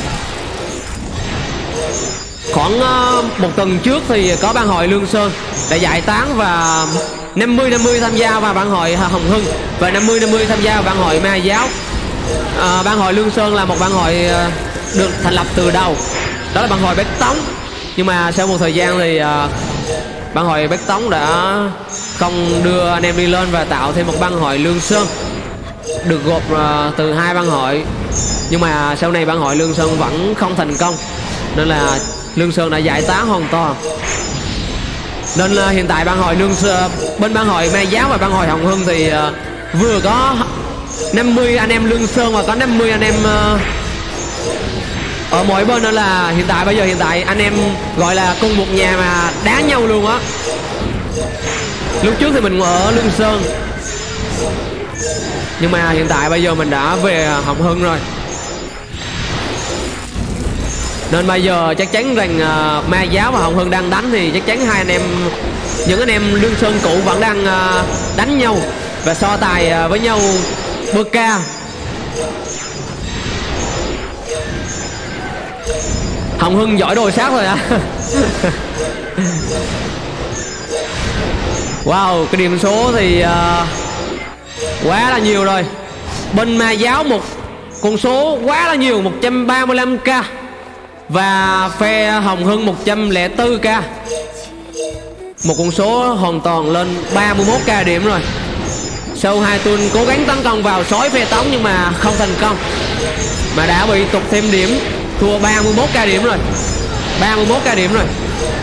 [SPEAKER 1] khoảng uh, một tuần trước thì có ban hội Lương Sơn đã giải tán và năm mươi năm mươi tham gia vào ban hội Hồng Hưng và năm mươi năm mươi tham gia vào ban hội Ma giáo. Uh, ban hội Lương Sơn là một ban hội uh, được thành lập từ đầu, đó là ban hội Bét Tống, nhưng mà sau một thời gian thì uh, ban hội Bét Tống đã không đưa anh em đi lên và tạo thêm một ban hội Lương Sơn được gộp uh, từ hai ban hội, nhưng mà sau này ban hội Lương Sơn vẫn không thành công nên là Lương Sơn đã giải tán hoàn toàn. Nên uh, hiện tại ban hội Lương Sơn, bên ban hội Ma giáo và ban hội Hồng Hưng thì uh, vừa có năm mươi anh em Lương Sơn và có năm mươi anh em uh, ở mỗi bên. Đó là hiện tại bây giờ hiện tại anh em gọi là cùng một nhà mà đá nhau luôn á. Lúc trước thì mình ở Lương Sơn, nhưng mà hiện tại bây giờ mình đã về Hồng Hưng rồi, nên bây giờ chắc chắn rằng uh, Ma Giáo và Hồng Hưng đang đánh thì chắc chắn hai anh em, những anh em Lương Sơn cũ vẫn đang uh, đánh nhau và so tài uh, với nhau bơ ca. Hồng Hưng giỏi đồ sát rồi à. Wow, cái điểm số thì uh, quá là nhiều rồi. Bên Ma Giáo một con số quá là nhiều, một trăm ba mươi lăm k, và phe Hồng Hưng một trăm lẻ bốn k. Một con số hoàn toàn lên ba mươi mốt k điểm rồi. Sau hai tuần cố gắng tấn công vào sói phe Tống nhưng mà không thành công, mà đã bị tụt thêm điểm, thua ba mươi mốt k điểm rồi. ba mươi mốt k điểm rồi.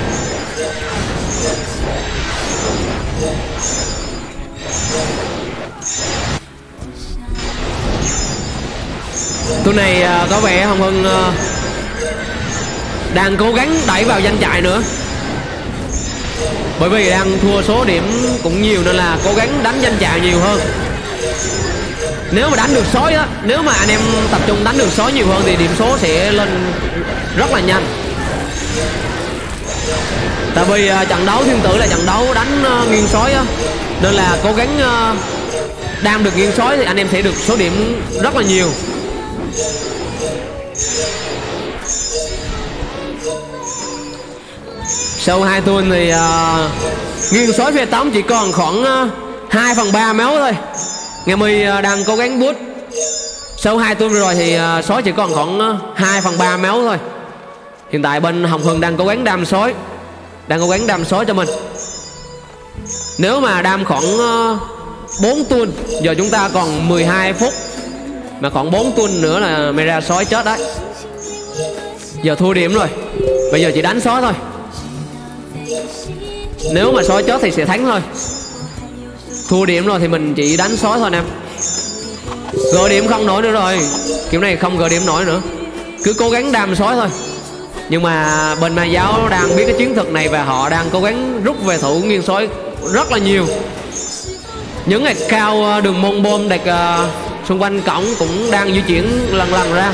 [SPEAKER 1] Tuần này uh, có vẻ Hồng Hưng uh, đang cố gắng đẩy vào danh trại nữa, bởi vì đang thua số điểm cũng nhiều nên là cố gắng đánh danh trại nhiều hơn. Nếu mà đánh được sói á, nếu mà anh em tập trung đánh được sói nhiều hơn thì điểm số sẽ lên rất là nhanh. Tại vì uh, trận đấu thiên tử là trận đấu đánh uh, nghiêng sói á, nên là cố gắng uh, đam được nghiêng sói thì anh em sẽ được số điểm rất là nhiều. Sau hai tuần thì uh, nghiêng sói phe Tống chỉ còn khoảng uh, hai phần ba máu thôi. Nghe My uh, đang cố gắng bút. Sau hai tuần rồi thì uh, sói chỉ còn khoảng uh, hai phần ba máu thôi. Hiện tại bên Hồng Hưng đang cố gắng đam sói, đang cố gắng đam sói cho mình. Nếu mà đam khoảng uh, bốn tuần, giờ chúng ta còn mười hai phút, mà khoảng bốn tuần nữa là mày ra sói chết đấy. Giờ thua điểm rồi, bây giờ chỉ đánh sói thôi. Nếu mà sói chết thì sẽ thắng thôi. Thua điểm rồi thì mình chỉ đánh sói thôi anh em. Gỡ điểm không nổi nữa rồi, kiểu này không gỡ điểm nổi nữa, cứ cố gắng đam sói thôi. Nhưng mà bên Ma Giáo đang biết cái chiến thuật này và họ đang cố gắng rút về thủ nghiêng sói rất là nhiều. Những gạch cao đường môn bom đặt uh, xung quanh cổng cũng đang di chuyển lần lần ra.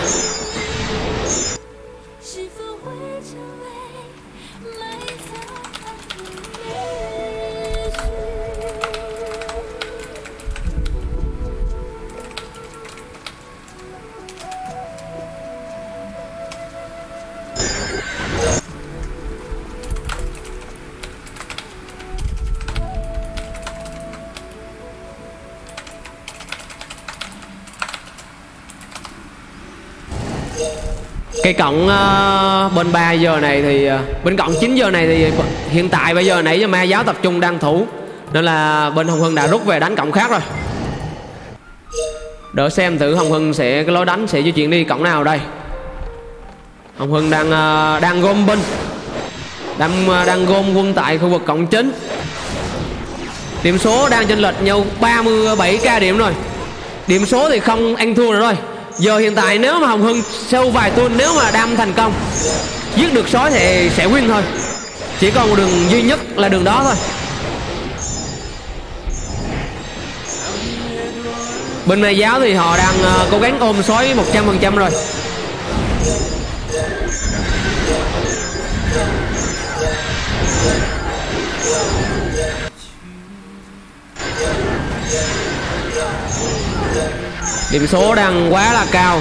[SPEAKER 1] Cái cổng uh, bên ba giờ này thì uh, bên cổng chín giờ này thì hiện tại bây giờ nãy giờ Ma Giáo tập trung đang thủ, nên là bên Hồng Hưng đã rút về đánh cổng khác rồi. Đỡ xem thử Hồng Hưng sẽ cái lối đánh sẽ di chuyển đi cổng nào đây. Hồng Hưng đang uh, đang gom binh, đang uh, đang gom quân tại khu vực cổng chính. Điểm số đang chênh lệch nhau ba mươi bảy k điểm rồi. Điểm số thì không ăn thua nữa rồi. Giờ hiện tại nếu mà Hồng Hưng sau vài tuần nếu mà đam thành công giết được sói thì sẽ win thôi. Chỉ còn một đường duy nhất là đường đó thôi. Bên Ma Giáo thì họ đang uh, cố gắng ôm sói một trăm phần trăm rồi. Điểm số đang quá là cao.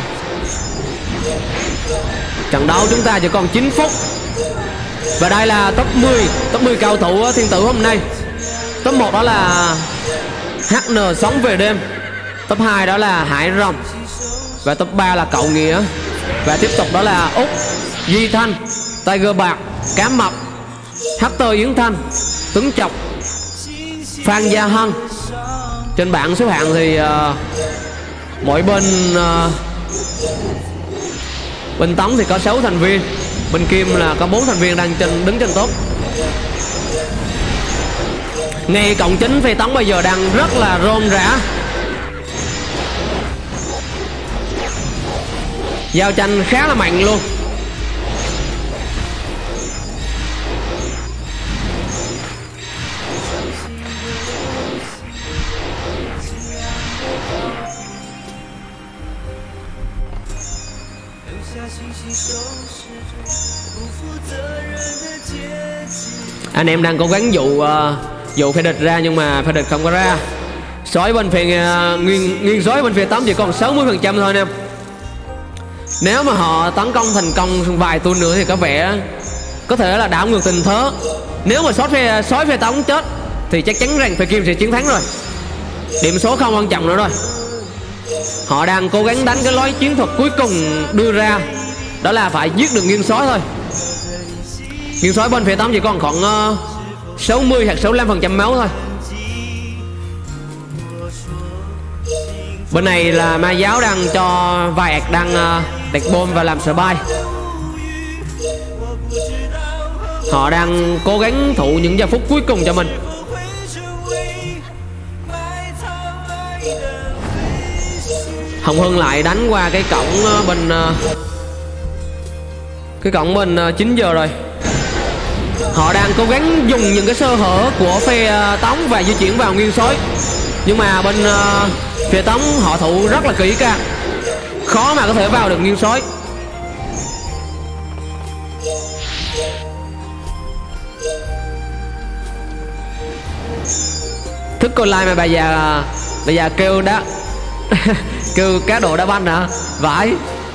[SPEAKER 1] Trận đấu chúng ta chỉ còn chín phút. Và đây là top mười, top mười cao thủ thiên tử hôm nay. Top một đó là hát en sống về đêm, top hai đó là Hải Rồng, và top ba là Cậu Nghĩa. Và tiếp tục đó là Úc, Duy Thanh, Tiger Bạc, Cám Mập, Hector Yến Thanh, Tuấn Chọc, Phan Gia Hân. Trên bảng xếp hạng thì uh, mỗi bên uh, bên Tống thì có sáu thành viên, bên Kim là có bốn thành viên đang trên, đứng trên top. Ngay cộng chính phe Tống bây giờ đang rất là rôm rã. Giao tranh khá là mạnh luôn. Anh em đang cố gắng dụ uh, dụ phe địch ra nhưng mà phe địch không có ra. Sói bên phía uh, nguyên nguyên sói bên phía tấm chỉ còn sáu mươi phần trăm thôi anh em. Nếu mà họ tấn công thành công vài tuần nữa thì có vẻ có thể là đảo ngược tình thế. Nếu mà sói phe sói phe tống chết thì chắc chắn rằng phe kim sẽ chiến thắng rồi. Điểm số không quan trọng nữa rồi. Họ đang cố gắng đánh cái lối chiến thuật cuối cùng đưa ra, đó là phải giết được nguyên sói thôi. Nguyên sói bên phía tống chỉ còn khoảng uh, sáu mươi hoặc sáu mươi lăm phần trăm máu thôi. Bên này là ma giáo đang cho vài ạc đang uh, đặt bom và làm spy. Họ đang cố gắng thụ những giây phút cuối cùng cho mình. Hồng Hưng lại đánh qua cái cổng uh, bên uh, cái cổng bên uh, chín giờ rồi. Họ đang cố gắng dùng những cái sơ hở của phe uh, tống và di chuyển vào nguyên sói. Nhưng mà bên uh, phía tống họ thủ rất là kỹ càng, khó mà có thể vào được nguyên sói. Thức con lai mà bà già bà già kêu đó kêu cá độ đá banh hả? Vãi.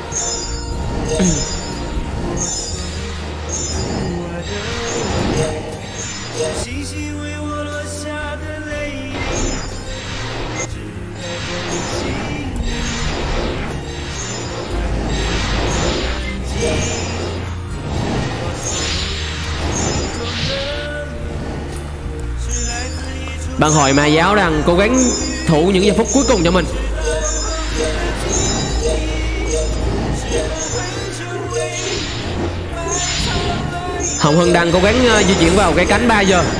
[SPEAKER 1] Bạn hội ma giáo đang cố gắng thủ những giây phút cuối cùng cho mình. Hồng Hưng đang cố gắng uh, di chuyển vào cái cánh ba giờ.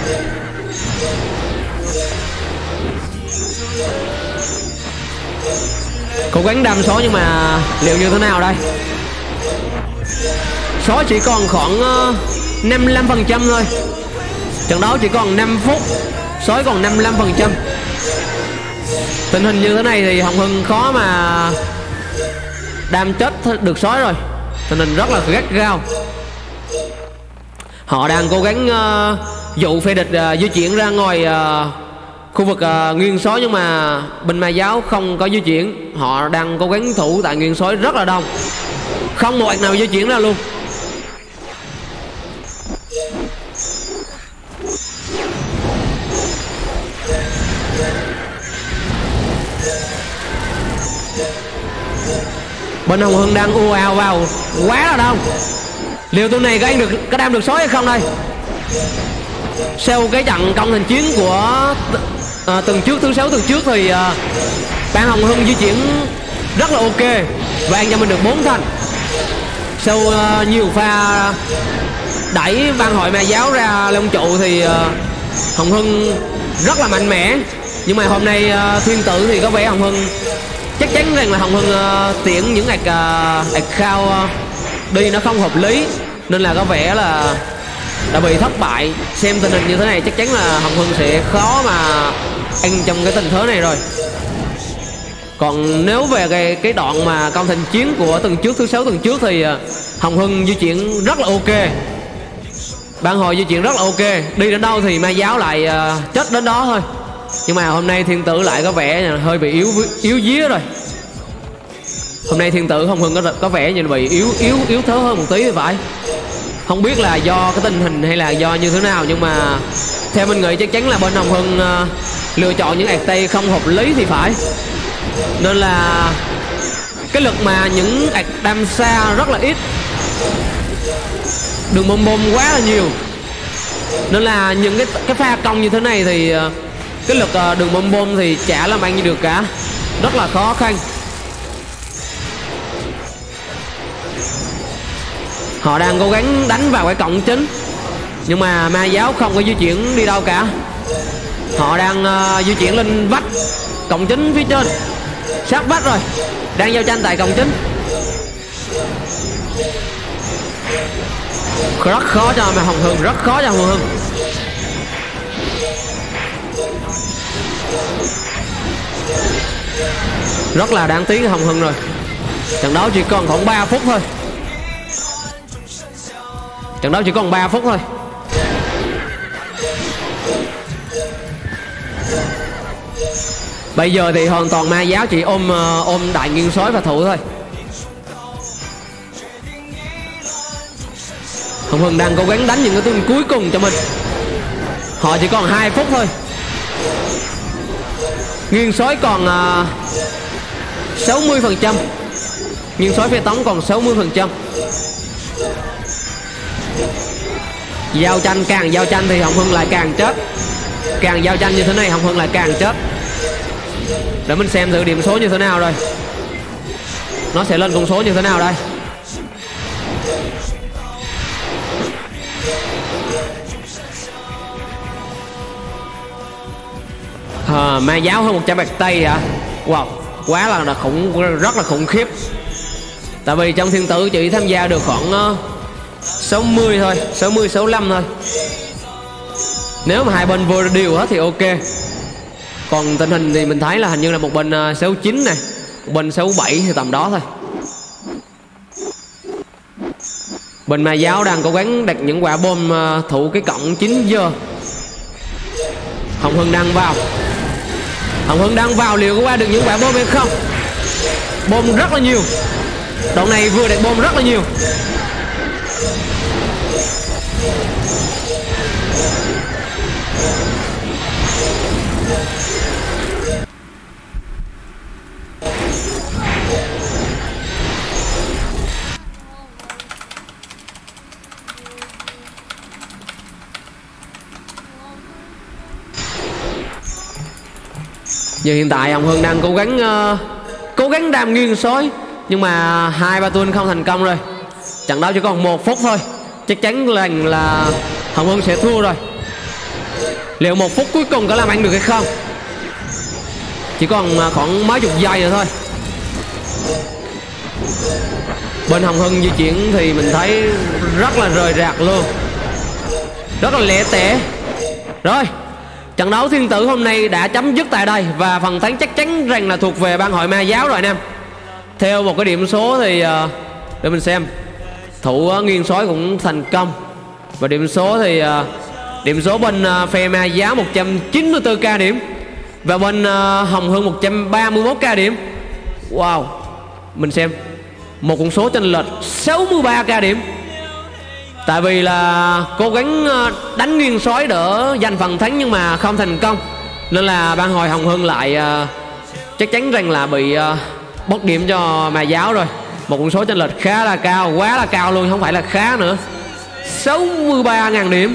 [SPEAKER 1] Cố gắng đâm sói nhưng mà liệu như thế nào đây? Sói chỉ còn khoảng uh, năm mươi lăm phần trăm thôi. Trận đấu chỉ còn năm phút, sói còn năm mươi lăm phần trăm. Tình hình như thế này thì Hồng Hưng khó mà đam chết được sói rồi. Tình hình rất là gắt gao. Họ đang cố gắng uh, dụ phe địch uh, di chuyển ra ngoài uh, khu vực uh, nguyên sói, nhưng mà bên ma giáo không có di chuyển. Họ đang cố gắng thủ tại nguyên sói rất là đông, không một ạc nào di chuyển ra luôn. Bên Hồng Hưng đang ùa ào vào quá là đông. Liệu tụi này có ăn được, có đam được sói hay không đây? Sau cái trận công thành chiến của uh, tuần trước, thứ sáu tuần trước thì uh, ban Hồng Hưng di chuyển rất là ok và ăn cho mình được bốn thanh. Sau uh, nhiều pha đẩy ban hội ma giáo ra lông trụ thì uh, Hồng Hưng rất là mạnh mẽ. Nhưng mà hôm nay uh, thiên tử thì có vẻ Hồng Hưng chắc chắn rằng là Hồng Hưng uh, tiễn những ạc uh, ạc khao uh, đi nó không hợp lý, nên là có vẻ là đã bị thất bại. Xem tình hình như thế này chắc chắn là Hồng Hưng sẽ khó mà ăn trong cái tình thế này rồi. Còn nếu về cái, cái đoạn mà công thành chiến của tuần trước, thứ sáu tuần trước thì uh, Hồng Hưng di chuyển rất là ok, ban hồi di chuyển rất là ok, đi đến đâu thì ma giáo lại uh, chết đến đó thôi. Nhưng mà hôm nay thiên tử lại có vẻ hơi bị yếu yếu día rồi. Hôm nay thiên tử Hồng Hưng có có vẻ như bị yếu yếu yếu thế hơn một tí thì phải. Không biết là do cái tình hình hay là do như thế nào, nhưng mà theo mình nghĩ chắc chắn là bên Hồng Hưng uh, lựa chọn những ạc tây không hợp lý thì phải. Nên là cái lực mà những ạc đam xa rất là ít, đường bom bom quá là nhiều, nên là những cái cái pha công như thế này thì uh, cái lực uh, đường bom bom thì chả làm ăn gì được cả, rất là khó khăn. Họ đang cố gắng đánh vào cái cổng chính, nhưng mà ma giáo không có di chuyển đi đâu cả. Họ đang uh, di chuyển lên vách cổng chính phía trên, sát vách rồi, đang giao tranh tại cổng chính. Rất khó cho mà Hồng Hưng, rất khó cho Hồng Hưng. Rất là đáng tiếc Hồng Hưng rồi. Trận đấu chỉ còn khoảng ba phút thôi. Trận đấu chỉ còn ba phút thôi. Bây giờ thì hoàn toàn ma giáo chỉ ôm ôm đại nguyên sói và thủ thôi. Hồng Hưng đang cố gắng đánh những cái tướng cuối cùng cho mình. Họ chỉ còn hai phút thôi. Nguyên sói còn uh, sáu mươi phần trăm. Nguyên sói phe tống còn sáu mươi phần trăm. Giao tranh, càng giao tranh thì Hồng Hưng lại càng chết. Càng giao tranh như thế này Hồng Hưng lại càng chết. Để mình xem thử điểm số như thế nào rồi. Nó sẽ lên con số như thế nào đây. à, Ma giáo hơn một trăm bạc tay hả? Wow, quá là, là khủng, rất là khủng khiếp. Tại vì trong thiên tử chỉ tham gia được khoảng uh, sáu mươi thôi, sáu mươi, sáu mươi lăm thôi. Nếu mà hai bên vừa đều hết thì ok. Còn tình hình thì mình thấy là hình như là một bên uh, sáu mươi chín này, một bên sáu mươi bảy thì tầm đó thôi. Bên ma giáo đang cố gắng đặt những quả bom uh, thủ cái cổng chín giờ. Hồng Hưng đang vào. Hồng Hưng đang vào, liệu có qua được những quả bom hay không? Bom rất là nhiều. Đoạn này vừa đặt bom rất là nhiều. Giờ hiện tại Hồng Hưng đang cố gắng uh, cố gắng đam nghiêng sói, nhưng mà hai ba tuần không thành công rồi. Trận đấu chỉ còn một phút thôi. Chắc chắn là, là Hồng Hưng sẽ thua rồi. Liệu một phút cuối cùng có làm ăn được hay không? Chỉ còn uh, khoảng mấy chục giây nữa thôi. Bên Hồng Hưng di chuyển thì mình thấy rất là rời rạc luôn, rất là lẻ tẻ. Rồi, trận đấu thiên tử hôm nay đã chấm dứt tại đây. Và phần thắng chắc chắn rằng là thuộc về ban hội ma giáo rồi anh em. Theo một cái điểm số thì uh, để mình xem. Thủ uh, nghiêng sói cũng thành công. Và điểm số thì uh, điểm số bên uh, phe ma giáo một trăm chín mươi tư k điểm. Và bên uh, Hồng Hưng một trăm ba mươi mốt k điểm. Wow. Mình xem một con số chênh lệch sáu mươi ba k điểm. Tại vì là cố gắng đánh nguyên sói đỡ giành phần thắng nhưng mà không thành công, nên là ban hội Hồng Hưng lại uh, chắc chắn rằng là bị uh, bớt điểm cho ma giáo rồi. Một con số chênh lệch khá là cao, quá là cao luôn, không phải là khá nữa. sáu mươi ba nghìn điểm.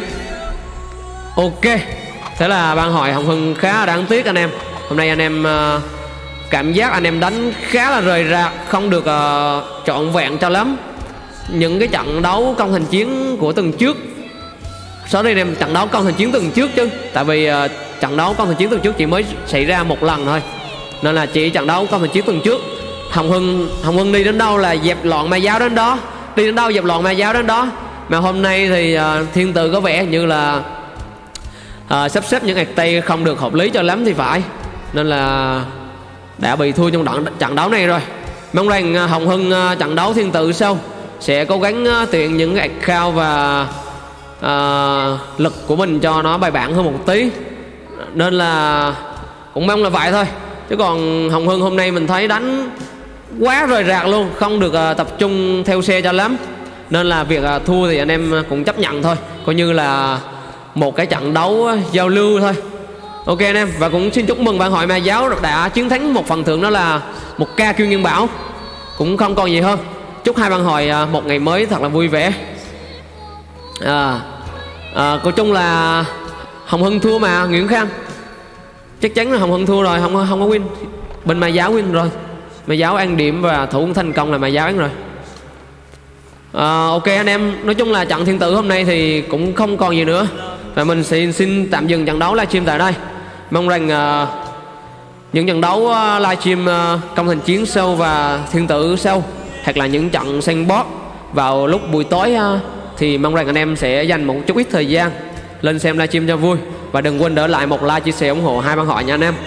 [SPEAKER 1] Ok, thế là ban hội Hồng Hưng khá là đáng tiếc anh em. Hôm nay anh em uh, cảm giác anh em đánh khá là rời rạc, không được uh, trọn vẹn cho lắm. Những cái trận đấu công thành chiến của tuần trước, sorry anh em, trận đấu công thành chiến tuần trước chứ. Tại vì uh, trận đấu công thành chiến tuần trước chỉ mới xảy ra một lần thôi, nên là chỉ trận đấu công thành chiến tuần trước Hồng Hưng Hồng Hưng đi đến đâu là dẹp loạn ma giáo đến đó, đi đến đâu dẹp loạn ma giáo đến đó. Mà hôm nay thì uh, thiên tử có vẻ như là uh, sắp xếp những ạc tay không được hợp lý cho lắm thì phải, nên là đã bị thua trong đoạn trận đấu này rồi. Mong rằng uh, Hồng Hưng uh, trận đấu thiên tử sau sẽ cố gắng uh, tuyển những ạc khao và uh, lực của mình cho nó bài bản hơn một tí, nên là cũng mong là vậy thôi. Chứ còn Hồng Hưng hôm nay mình thấy đánh quá rời rạc luôn, không được uh, tập trung theo xe cho lắm, nên là việc uh, thua thì anh em cũng chấp nhận thôi, coi như là một cái trận đấu uh, giao lưu thôi. Ok anh em, và cũng xin chúc mừng ban hội ma giáo đã chiến thắng một phần thưởng, đó là một ca kiêu nhân bảo. Cũng không còn gì hơn. Chúc hai ban hội uh, một ngày mới thật là vui vẻ. à, à, Nói chung là Hồng Hưng thua mà Nguyễn Khang, chắc chắn là Hồng Hưng thua rồi, không không có win. Bên ma giáo win rồi, ma giáo ăn điểm và thủ thành công là ma giáo ăn rồi. à, Ok anh em, nói chung là trận thiên tử hôm nay thì cũng không còn gì nữa, và mình xin xin tạm dừng trận đấu livestream tại đây. Mong rằng uh, những trận đấu uh, livestream uh, công thành chiến sau và thiên tử sau, hoặc là những trận sandbox vào lúc buổi tối uh, thì mong rằng anh em sẽ dành một chút ít thời gian lên xem livestream cho vui. Và đừng quên để lại một like, chia sẻ, ủng hộ hai ban hội nha anh em.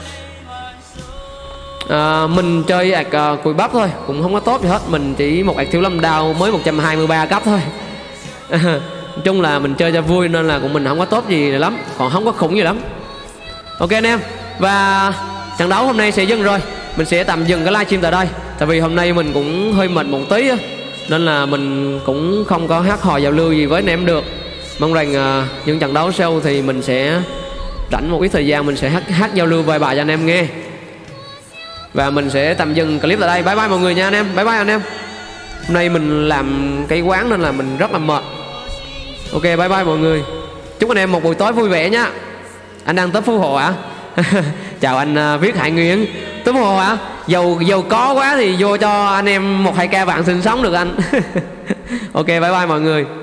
[SPEAKER 1] à, Mình chơi ạc uh, cùi bắp thôi, cũng không có tốt gì hết. Mình chỉ một ạc thiếu lâm đao mới một trăm hai mươi ba cấp thôi. Nói chung là mình chơi cho vui nên là cũng mình không có tốt gì lắm, còn không có khủng gì lắm. Ok anh em, và trận đấu hôm nay sẽ dừng rồi, mình sẽ tạm dừng cái livestream tại đây. Tại vì hôm nay mình cũng hơi mệt một tí á, nên là mình cũng không có hát hò giao lưu gì với anh em được. Mong rằng uh, những trận đấu sau thì mình sẽ rảnh một ít thời gian, mình sẽ hát, hát giao lưu vài bài cho anh em nghe. Và mình sẽ tạm dừng clip tại đây. Bye bye mọi người nha anh em, bye bye anh em. Hôm nay mình làm cái quán nên là mình rất là mệt. Ok bye bye mọi người, chúc anh em một buổi tối vui vẻ nhá. Anh đang tới Phú Hộ hả? Chào anh uh, Viết Hải Nguyễn. Tới Phú Hộ hả? Dầu dầu có quá thì vô cho anh em một hai ca bạn sinh sống được anh. Ok bye bye mọi người.